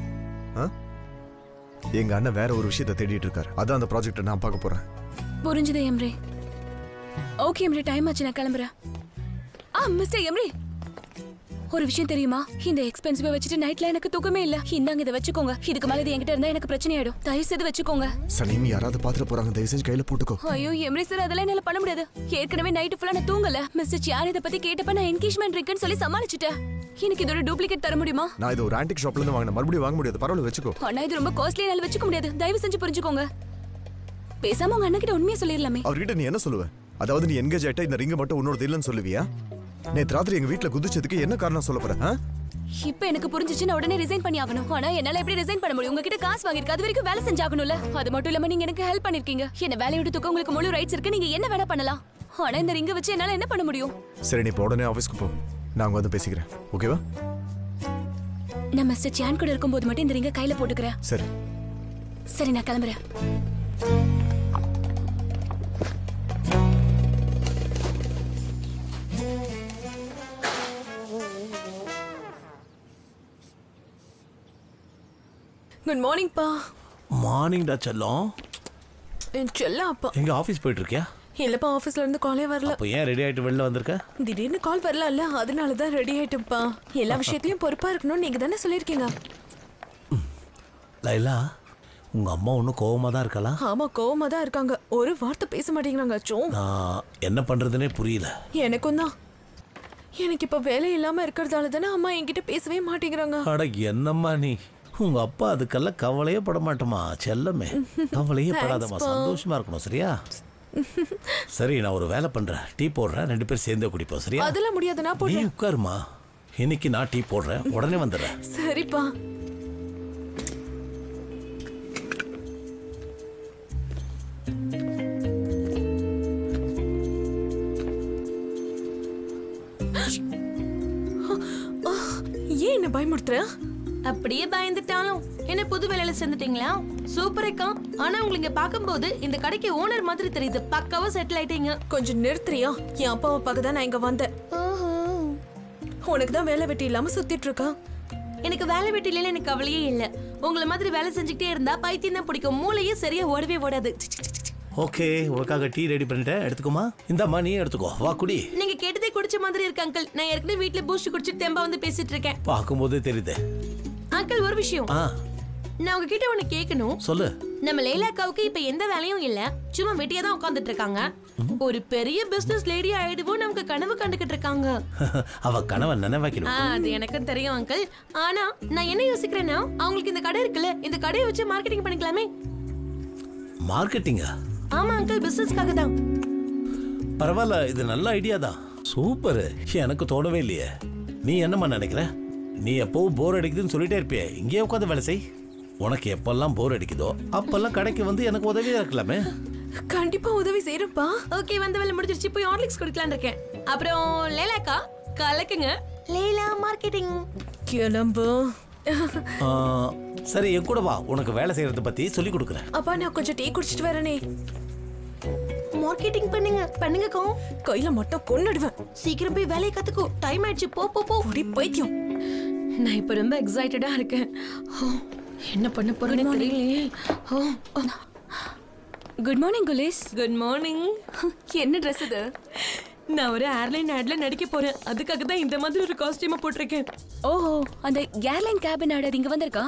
எங்க அண்ணன் வேற ஒரு விஷயத்தை தேடிட்டு இருக்காரு. அதான் அந்த ப்ராஜெக்ட்டை நான் பார்க்க போறேன். புரிஞ்சுது எம்ரே. ஓகே எம்ரி, டைம் ஆச்சு, நான் கிளம்புறேன். மிஸ்டர் எம்ரி, ஒரு விஷயம் தெரியுமா? இந்த எக்ஸ்பென்சிவ் வச்சுட்டு நைட்ல எனக்கு தூக்கமே இல்ல. இந்தாங்க இதை வச்சுக்கோங்க. இதுக்கு மேல இது என்கிட்ட இருந்தா எனக்கு பிரச்சனை ஆயிடும். தயவு செய்து வச்சுக்கோங்க. சனீம், யாராவது பாத்துட்டு போறாங்க, தயவு செஞ்சு கையில போட்டுக்கோ. ஐயோ எம்ரி சார், அதெல்லாம் என்னால பண்ண முடியாது. ஏற்கனவே நைட் ஃபுல்லா நான் தூங்கல. மிஸ்டர் சியான் இதை பத்தி கேட்டப்ப நான் என்கேஜ்மெண்ட் இருக்குன்னு சொல்லி சமாளிச்சிட்டேன். எனக்கு இதோட டூப்ளிகேட் தர முடியுமா? நான் இது ஒரு ஆன்டிக் ஷாப்ல இருந்து வாங்கின, மறுபடியும் வாங்க முடியாது. பரவாயில்ல, வச்சுக்கோ. ஆனா இது ரொம்ப காஸ்ட்லி, என்னால வச்சுக்க முடியாது. தயவு செஞ்சு புரிஞ்சுக்கோங்க. பேசாம உங்க அண்ணன் கிட்ட உண்மையை சொல்லிடலாமே. அவர்கிட்ட நீ என்ன சொல்லுவ? அதாவது நீ என்கேஜ் ஆயிட்டா இந்த ரிங்க மட்டும் உன்னோட இல்லன்னு சொல்லுவியா? நேத்து ராத்திரி எங்க வீட்டுல குதிச்சதுக்கு என்ன காரணம் சொல்ல போற? இப்ப எனக்கு புரிஞ்சிச்சு, நான் உடனே ரிசைன் பண்ணி ஆகணும். ஆனா என்னால எப்படி ரிசைன் பண்ண முடியும்? உங்ககிட்ட காசு வாங்கிருக்க, அது வரைக்கும் வேலை செஞ்சாகணும்ல. அது மட்டும் இல்லாம நீங்க எனக்கு ஹெல்ப் பண்ணிருக்கீங்க. என்ன வேலையை விட்டு தூக்க உங்களுக்கு முழு ரைட்ஸ் இருக்கு. நீங்க என்ன வேணா பண்ணலாம். ஆனா இந்த ரிங்க வச்சு என்னால என்ன பண்ண முடியும்? சரி, நீ இப்போ உடனே ஆபீஸ்க்கு போ. நான் அங்க வந்து பேசிக்கிறேன். ஓகேவா? நான் மிஸ்டர் சியான் கூட இருக்கும்போது மட்டும் இந்த ரிங்க கையில போட்டுக்கிறேன். சரி சரி, நான் கிளம்புறேன். குட் மார்னிங் பா. மார்னிங்டா செல்லம். என் செல்ல அப்பா. எங்க ஆபீஸ் போயிட்டு இருக்கியா? இல்லப்பா, ஆபீஸ்ல இருந்து காலே வரல. அப்ப ஏன் ரெடி ஆயிட்டு வெளில வந்திருக்க? திடீர்னு கால் வரல, அதனால தான் ரெடி ஆயிட்டேன்ப்பா. எல்லா விஷயத்தையும் பொறுப்பா இருக்கணும், நீங்க தானே சொல்லிருக்கீங்க. லைலா, உங்க அம்மா ஒன்றும் கோவமா தான் இருக்கலாம். ஆமா, கோவமா தான் இருக்காங்க. ஒரு வார்த்தை பேச மாட்டேங்கிறாங்க. நான் என்ன பண்றதுன்னே புரியல. எனக்கும் தான். எனக்கு இப்ப வேலை இல்லாம இருக்கிறதால தானே அம்மா என்கிட்ட பேசவே மாட்டேங்கிறாங்க. அட என்னம்மா நீ, உங்க அப்பா அதுக்கெல்லாம் கவலையே பட மாட்டோமா செல்லமே. கவலையே படாதம்மா, சந்தோஷமா இருக்கணும். சரியா? சரி, நான் ஒரு வேலை பண்றேன். டீ போடுறேன், 2 பேரும் சேர்ந்தே குடிப்போம். சரியா? அதெல்லாம் முடியாது, நான் நீ போடுறேன். உட்காருமா. இன்னைக்கு நான் டீ போடுறேன், உடனே வந்துடுறேன். சரிப்பா. ஏன் என்ன பயமுறுத்துற? அப்படியே பயந்துட்டாலும் என்ன புது வேலையில சேர்ந்துட்டீங்களா? சூப்பரேக்கா. ஆனா உங்களுக்கு பார்க்கும்போது இந்த கடைக்கு ஓனர் மாதிரி தெரியுது. பக்காவா செட்டில் ஆயிட்டீங்க. கொஞ்சம் நிறுத்துறியா? என் அப்பாவை பார்க்க தான் நான் இங்க வந்தேன். உனக்கு தான் வேலை வெட்டி இல்லாம சுத்திட்டு இருக்கா. எனக்கு வேலை வெட்டி இல்லைன்னு எனக்கு கவலையே இல்ல. உங்களை மாதிரி வேலை செஞ்சுக்கிட்டே இருந்தா பைத்தியம் தான் பிடிக்கும். மூளையே சரியா ஓடவே ஓடாது. ஓகே, உனக்காக டீ ரெடி பண்ணிட்டேன், எடுத்துக்கோமா. இந்தாம்மா, நீ எடுத்துக்கோ. வா குடி. நீங்க கேட்டதே குடிச்ச மாதிரி இருக்கு அங்கிள். நான் ஏற்கனவே வீட்ல பூஸ்ட் குடிச்சிட்டு தெம்பா வந்து பேசிட்டு இருக்கேன். பார்க்கும்போதே தெரியுது. அங்கிள், ஒரு விஷயம் நான் உங்ககிட்ட ஒண்ணு கேட்கணும். சொல்லு. நம்ம லைலாக்காவுக்கு இப்ப எந்த வேலையும் இல்ல, சும்மா வெட்டியா தான் உட்கார்ந்துட்டு இருக்காங்க. ஒரு பெரிய பிசினஸ் லேடி ஆயிடுவோம் நமக்கு கனவு கண்டுகிட்டு இருக்காங்க. அவ கனவை நினைவாக்கிடும். அது எனக்கும் தெரியும் அங்கிள். ஆனா நான் என்ன யோசிக்கிறேன்னா, அவங்களுக்கு இந்த கடை இருக்குல்ல, இந்த கடையை வச்சு மார்க்கெட்டிங் பண்ணிக்கலாமே. மார்க்கெட்டிங்கா? ஆமா அங்கிள், பிசினஸ்க்காக தான். பரவாயில்ல, இது நல்ல ஐடியா தான். சூப்பர். எனக்கு தோணவே இல்லையே. நீ என்னம்மா நினைக்கிற? நீ எப்பவும் போர் அடிக்குதுன்னு சொல்லிட்டே இருப்பியே, இங்கேயே உட்காந்து வேலை செய். உனக்கு எப்பெல்லாம் போர் அடிக்குதோ அப்பெல்லாம் கடைக்கு வந்து எனக்கு உதவியா இருக்கலாமே. கண்டிப்பா உதவி செய்யறப்பா. ஓகே, வந்த வேலை முடிஞ்சிருச்சு. போய் ஹார்லிக்ஸ் குடிக்கலாம்னு இருக்கேன். அப்புறம் லைலாக்கா கலக்குங்க. லைலா மார்க்கெட்டிங் கிளம்பு. சரி, என் கூட வா, உனக்கு வேலை செய்யறத பத்தி சொல்லி கொடுக்குறேன். அப்பா, நான் கொஞ்சம் டீ குடிச்சிட்டு வரேனே. மார்க்கெட்டிங் பண்ணுங்கக்கோ. கையில மட்டும் கொன்னுடுவேன். சீக்கிரம் போய் வேலையை கத்துக்கோ. டைம் ஆயிடுச்சு. போ போ போ. பைத்தியம். நான் இப்ப ரொம்ப எக்ஸைட்டடா இருக்கேன். என்ன பண்ண போறேன்னு தெரியலையே. Good morning Guliz. Good morning. என்ன ட்ரெஸ் இது? நான் ஒரு ஏர்லைன் ஆட்ல நடிக்க போறேன். அதுக்காக தான் இந்த மாதிரி ஒரு காஸ்டியூமை போட்டிருக்கேன். ஓஹோ, அந்த ஏர்லைன் கேபின் ஆட் இங்க வந்திருக்கா?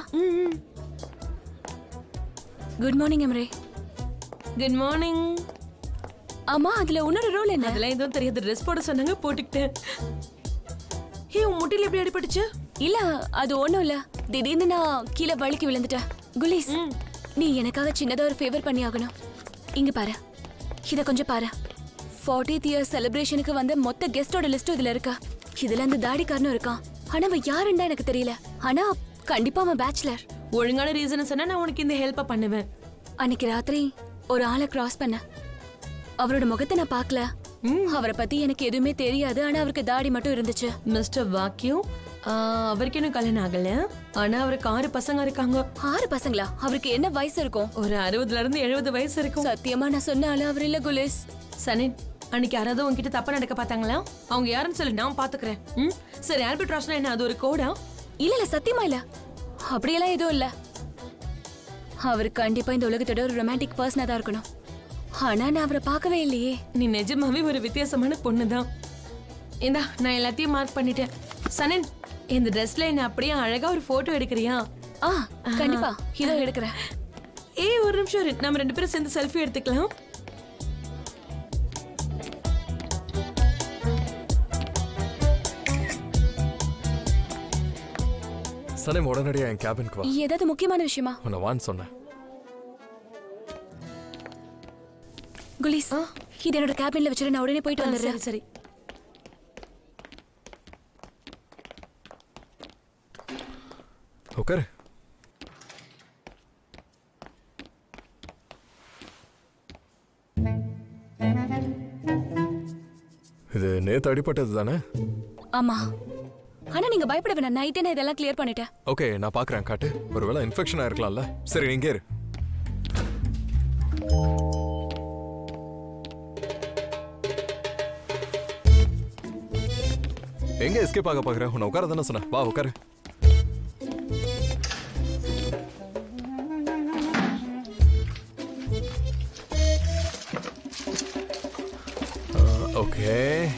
Good morning Emre. Good morning. ஆமா, அதுல உன்னோட ரோல் என்ன? அதெல்லாம் எதுவும் தெரியாது. ட்ரெஸ் போட சொன்னாங்க, போட்டுக்கிட்டேன். உன் முட்டில எப்படி அடிபட்டுச்சு? இல்ல, அது ஒண்ணும் இல்ல. திடீர்னு நான் கீழே வழுக்கி விழுந்துட்டேன். குலேஸ், நீ எனக்காக சின்னதா ஒரு ஃபேவர் பண்ணி ஆகணும். இங்க பாரு, இத கொஞ்சம் பாரு. 40th இயர் செலிப்ரேஷனுக்கு வந்த மொத்த கெஸ்டோட லிஸ்ட் இதுல இருக்கா. இதுல அந்த தாடிக்காரனும் இருக்கான். ஆனா அவன் யாருன்னா எனக்கு தெரியல. ஆனா கண்டிப்பா அவன் பேச்சுலர். ஒழுங்கான ரீசன் சொன்னா நான் உனக்கு இந்த ஹெல்ப் பண்ணுவேன். அன்னைக்கு ராத்திரி ஒரு ஆளை கிராஸ் பண்ண. அவரோட முகத்தை நான் பார்க்கல. அவரை பத்தி எனக்கு எதுவுமே தெரியாது. ஆனா அவருக்கு தாடி மட்டும் இருந்துச்சு. மிஸ்டர் வாக்கியூ, அவருக்கு இன்னும் கல்யாணம் ஆகல. ஆனா அவருக்கு 6 பசங்க இருக்காங்க. 6 பசங்களா? அவருக்கு என்ன வயசு இருக்கும்? ஒரு 60ல இருந்து 70 வயசு இருக்கும். சத்தியமா நான் சொன்ன ஆளு அவர் இல்ல குலேஸ். சனி, அன்னைக்கு யாராவது உங்ககிட்ட தப்பா நடக்க பார்த்தாங்களா? அவங்க யாருன்னு சொல்லி நான் பாத்துக்கிறேன். சரி, ஆல்பர்ட் ராஷ்னா என்ன அது ஒரு கோடா? இல்ல சத்தியமா இல்ல. அப்படியெல்லாம் எதுவும் இல்ல. அவர் கண்டிப்பா இந்த உலகத்தோட ஒரு ரொமான்டிக் பர்சனா தான் இருக்கணும். ஆனா நான் அவரை பார்க்கவே இல்லையே. நீ நிஜமாவே ஒரு வித்தியாசமான பொண்ணுதான். இந்தா நான் எல்லாத்தையும் மார்க் பண்ணிட்டேன். சனன், இந்த ட்ரெஸ்ல என்ன அப்படியே அழகா ஒரு போட்டோ எடுக்கிறியா? கண்டிப்பா இதோ எடுக்கிறேன். ஒரு நிமிஷம் இரு, நம்ம 2 பேரும் சேர்ந்து செல்ஃபி எடுத்துக்கலாம். சனேம் உடனடியா என் கேபினுக்கு வா. ஏதாவது முக்கியமான விஷயமா? உன்னை வான்னு சொன்னேன். குலிஸ், இது என்னோட கேபின்ல வச்சிரு, நான் உடனே போயிட்டு வந்துடுறேன். சரி. உட்காரு. இது நேத்து அடிபட்டது தானே? ஆமா. ஆனா நீங்க பயப்பட வேணாம், நைட்டே நான் இதெல்லாம் கிளியர் பண்ணிட்டேன். ஓகே, நான் பாக்குறேன். காட்டு. ஒருவேளை இன்ஃபெக்ஷனா இருக்கலாம்ல. சரி, நீங்க இரு. எங்க எஸ்கேப் ஆக பாக்குற? உன்னை உட்கார தானே சொன்ன. வா உட்காரு. ஓகே.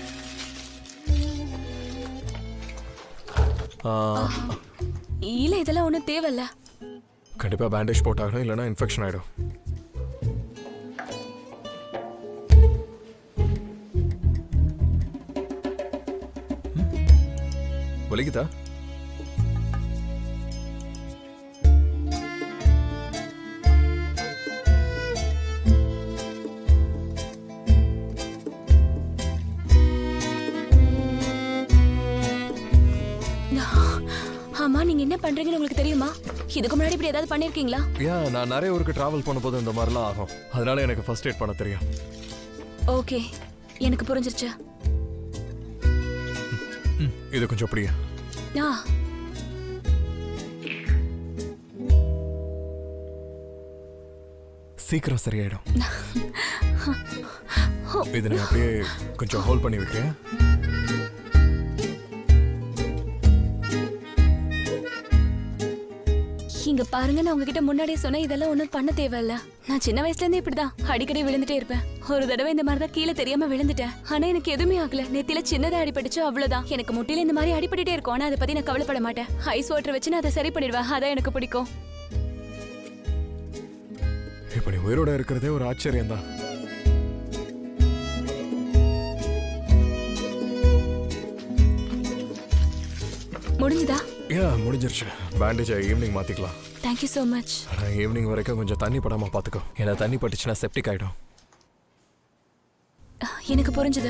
இல்ல, இதெல்லாம் ஒண்ணும் தேவையில்ல. கண்டிப்பா பேண்டேஜ் போட்டாகணும், இல்லைன்னா இன்ஃபெக்ஷன் ஆயிடும். வலிக்குதா? ஆமா, நீங்க என்ன பண்றீங்கன்னு உங்களுக்கு தெரியுமா? இதுக்கு முன்னாடி இப்படி ஏதாவது பண்ணிருக்கீங்களா? நான் நிறைய ஊருக்கு டிராவல் பண்ணும்போது இந்த மாதிரிலாம் ஆகும். அதனால எனக்கு ஃபர்ஸ்ட் எய்ட் பண்ண தெரியும். ஓகே, எனக்கு புரிஞ்சிருச்சு. இது கொஞ்சம் அப்படியே. சீக்கிரம் சரியாயிடும். இதை நான் அப்படியே கொஞ்சம் ஹோல்ட் பண்ணி வைக்கிறேன். இங்க பாருங்க, நான் உங்ககிட்ட முன்னாடியே சொன்னேன், இதெல்லாம் ஒண்ணும் பண்ண தேவையில்ல. நான் சின்ன வயசுல இருந்தே இப்படிதான் அடிக்கடி விழுந்துட்டே இருப்பேன். ஒரு தடவை இந்த மாதிரி தான் கீழே தெரியாம விழுந்துட்டேன். ஆனா எனக்கு எதுவுமே ஆகல. நெத்தியில சின்னதா அடிபட்டுச்சு, அவ்வளவுதான். எனக்கு முட்டில இந்த மாதிரி அடிபட்டுட்டே இருக்கும். ஆனா அதை பத்தி நான் கவலைப்பட மாட்டேன். ஐஸ் வாட்டர் வச்சு நான் அதை சரி பண்ணிடுவேன். அதான் எனக்கு பிடிக்கும். இப்ப நீ உயிரோட இருக்கிறதே ஒரு ஆச்சரியம் தான். முடிஞ்சுதா? முடிஞ்சிருச்சு. பேண்டேஜ் ஈவினிங் மாத்திக்கலாம். Thank you so much. ஆனா ஈவினிங் வரைக்கும் கொஞ்சம் தண்ணி படாம பாத்துக்கோ. ஏன்னா தண்ணி பட்டுச்சுன்னா செப்டிக் ஆயிடும். எனக்கு புரிஞ்சுது.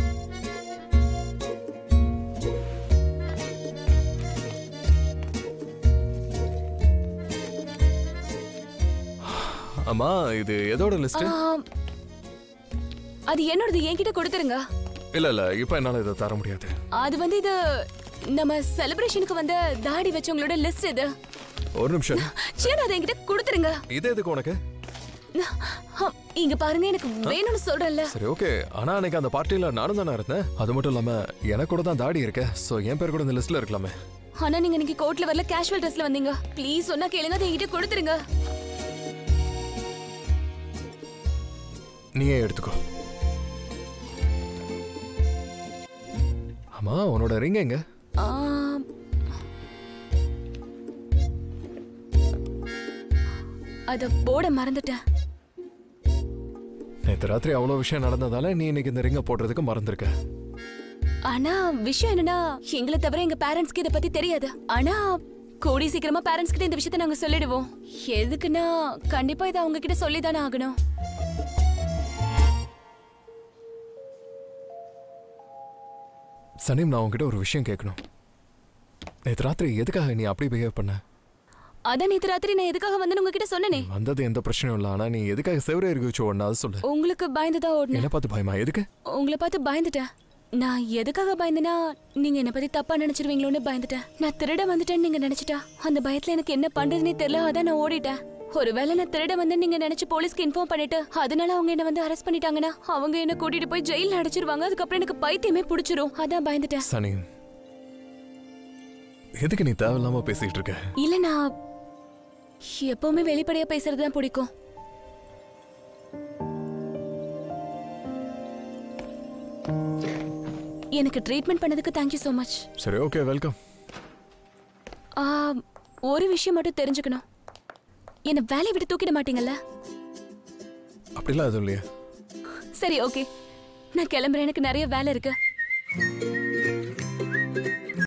அம்மா, இது எதோட லிஸ்ட்? அது என்னோடது, என்கிட்ட கொடுத்துருங்க. இல்ல இப்ப என்னால இதை தர முடியாது. அது இது நம்ம செலிப்ரேஷனுக்கு வந்த தாடி வச்சவங்களோட லிஸ்ட் இது. ஒரு நிமிஷம். சரி, அதை என்கிட்ட கொடுத்துருங்க. இது எதுக்கு உனக்கு? இங்க பாருங்க, எனக்கு வேணும்னு சொல்றேன்ல. சரி, ஓகே. ஆனா அன்னைக்கு அந்த பார்ட்டில நானும் தானே இருந்தேன். அது மட்டும் இல்லாம எனக்கு கூட தான் தாடி இருக்கு. சோ என் பேர் கூட இந்த லிஸ்ட்ல இருக்கலாமே. ஆனா நீங்க இன்னைக்கு கோட்ல வரல, கேஷுவல் ட்ரெஸ்ல வந்தீங்க. ப்ளீஸ் சொன்னா கேளுங்க, அதை என்கிட்ட கொடுத்துருங்க. நீயே எடுத்துக்கோ. அம்மா, உன்னோட ரிங் எங்க? அத போட மறந்துட்டேன். நேத்து ராத்திரி அவ்வளவு விஷயம் நடந்ததால நீ இன்னைக்கு இந்த ரிங்க போடுறதுக்கு மறந்துருக்க. ஆனா விஷயம் என்னன்னா, எங்களை தவிர எங்க பேரண்ட்ஸ்க்கு இத பத்தி தெரியாது. ஆனா கூடி சீக்கிரமா பேரண்ட்ஸ் கிட்ட இந்த விஷயத்தை நாங்க சொல்லிடுவோம். எதுக்குன்னா கண்டிப்பா இதை அவங்க கிட்ட சொல்லிதானே ஆகணும். சனீம், நான் உங்ககிட்ட ஒரு விஷயம் கேட்கணும். நேத்து ராத்திரி எதுக்காக நீ அப்படி பிஹேவ் பண்ண? அதான் நேத்து ராத்திரி நான் எதுக்காக வந்து உங்ககிட்ட சொன்னனே. வந்தது எந்த பிரச்சனையும் இல்ல. ஆனா நீ எதுக்காக செவரே இருக்கு ஒண்ணு அது சொல்லு. உங்களுக்கு பயந்துதான் ஓடுனேன். என்ன பார்த்து பயமா? எதுக்கு? உங்களை பார்த்து பயந்துட்டேன். நான் எதுக்காக பயந்தேனா, நீங்க என்ன பத்தி தப்பா நினைச்சிருவீங்களோன்னு பயந்துட்டேன். நான் திருட வந்துட்டேன்னு நீங்க நினைச்சிட்டா அந்த பயத்துல எனக்கு என்ன பண்றதுன்னே தெரியல. அதான் நான் ஓடிட்டேன். ஒருவேளை நான் திருட வந்து நீங்க நினைச்சு போலீஸ்க்கு இன்ஃபார்ம் பண்ணிட்டு அதனால அவங்க என்ன வந்து அரெஸ்ட் பண்ணிட்டாங்கன்னா அவங்க என்ன கூட்டிட்டு போய் ஜெயில அடைச்சிருவாங்க. அதுக்கப்புறம் எனக்கு பைத்தியமே பிடிச்சிரும். அதான் பயந்துட்டேன். சனீம், எதுக்கு நீ தேவையில்லாம பேசிட்டு இருக்க? இல்ல, நான் எப்பவுமே வெளிப்படையா பேசுறதுதான் பிடிக்கும். எனக்கு ட்ரீட்மெண்ட் பண்ணதுக்கு தேங்க்யூ so மச். சரி ஓகே வெல்கம். ஒரு விஷயம் மட்டும் தெரிஞ்சுக்கணும். என்ன வேலையை விட்டு தூக்கிட மாட்டீங்கல்ல? அப்படிலாம் எதுவும் இல்லையா? சரி ஓகே, நான் கிளம்புறேன், எனக்கு நிறைய வேலை இருக்கு.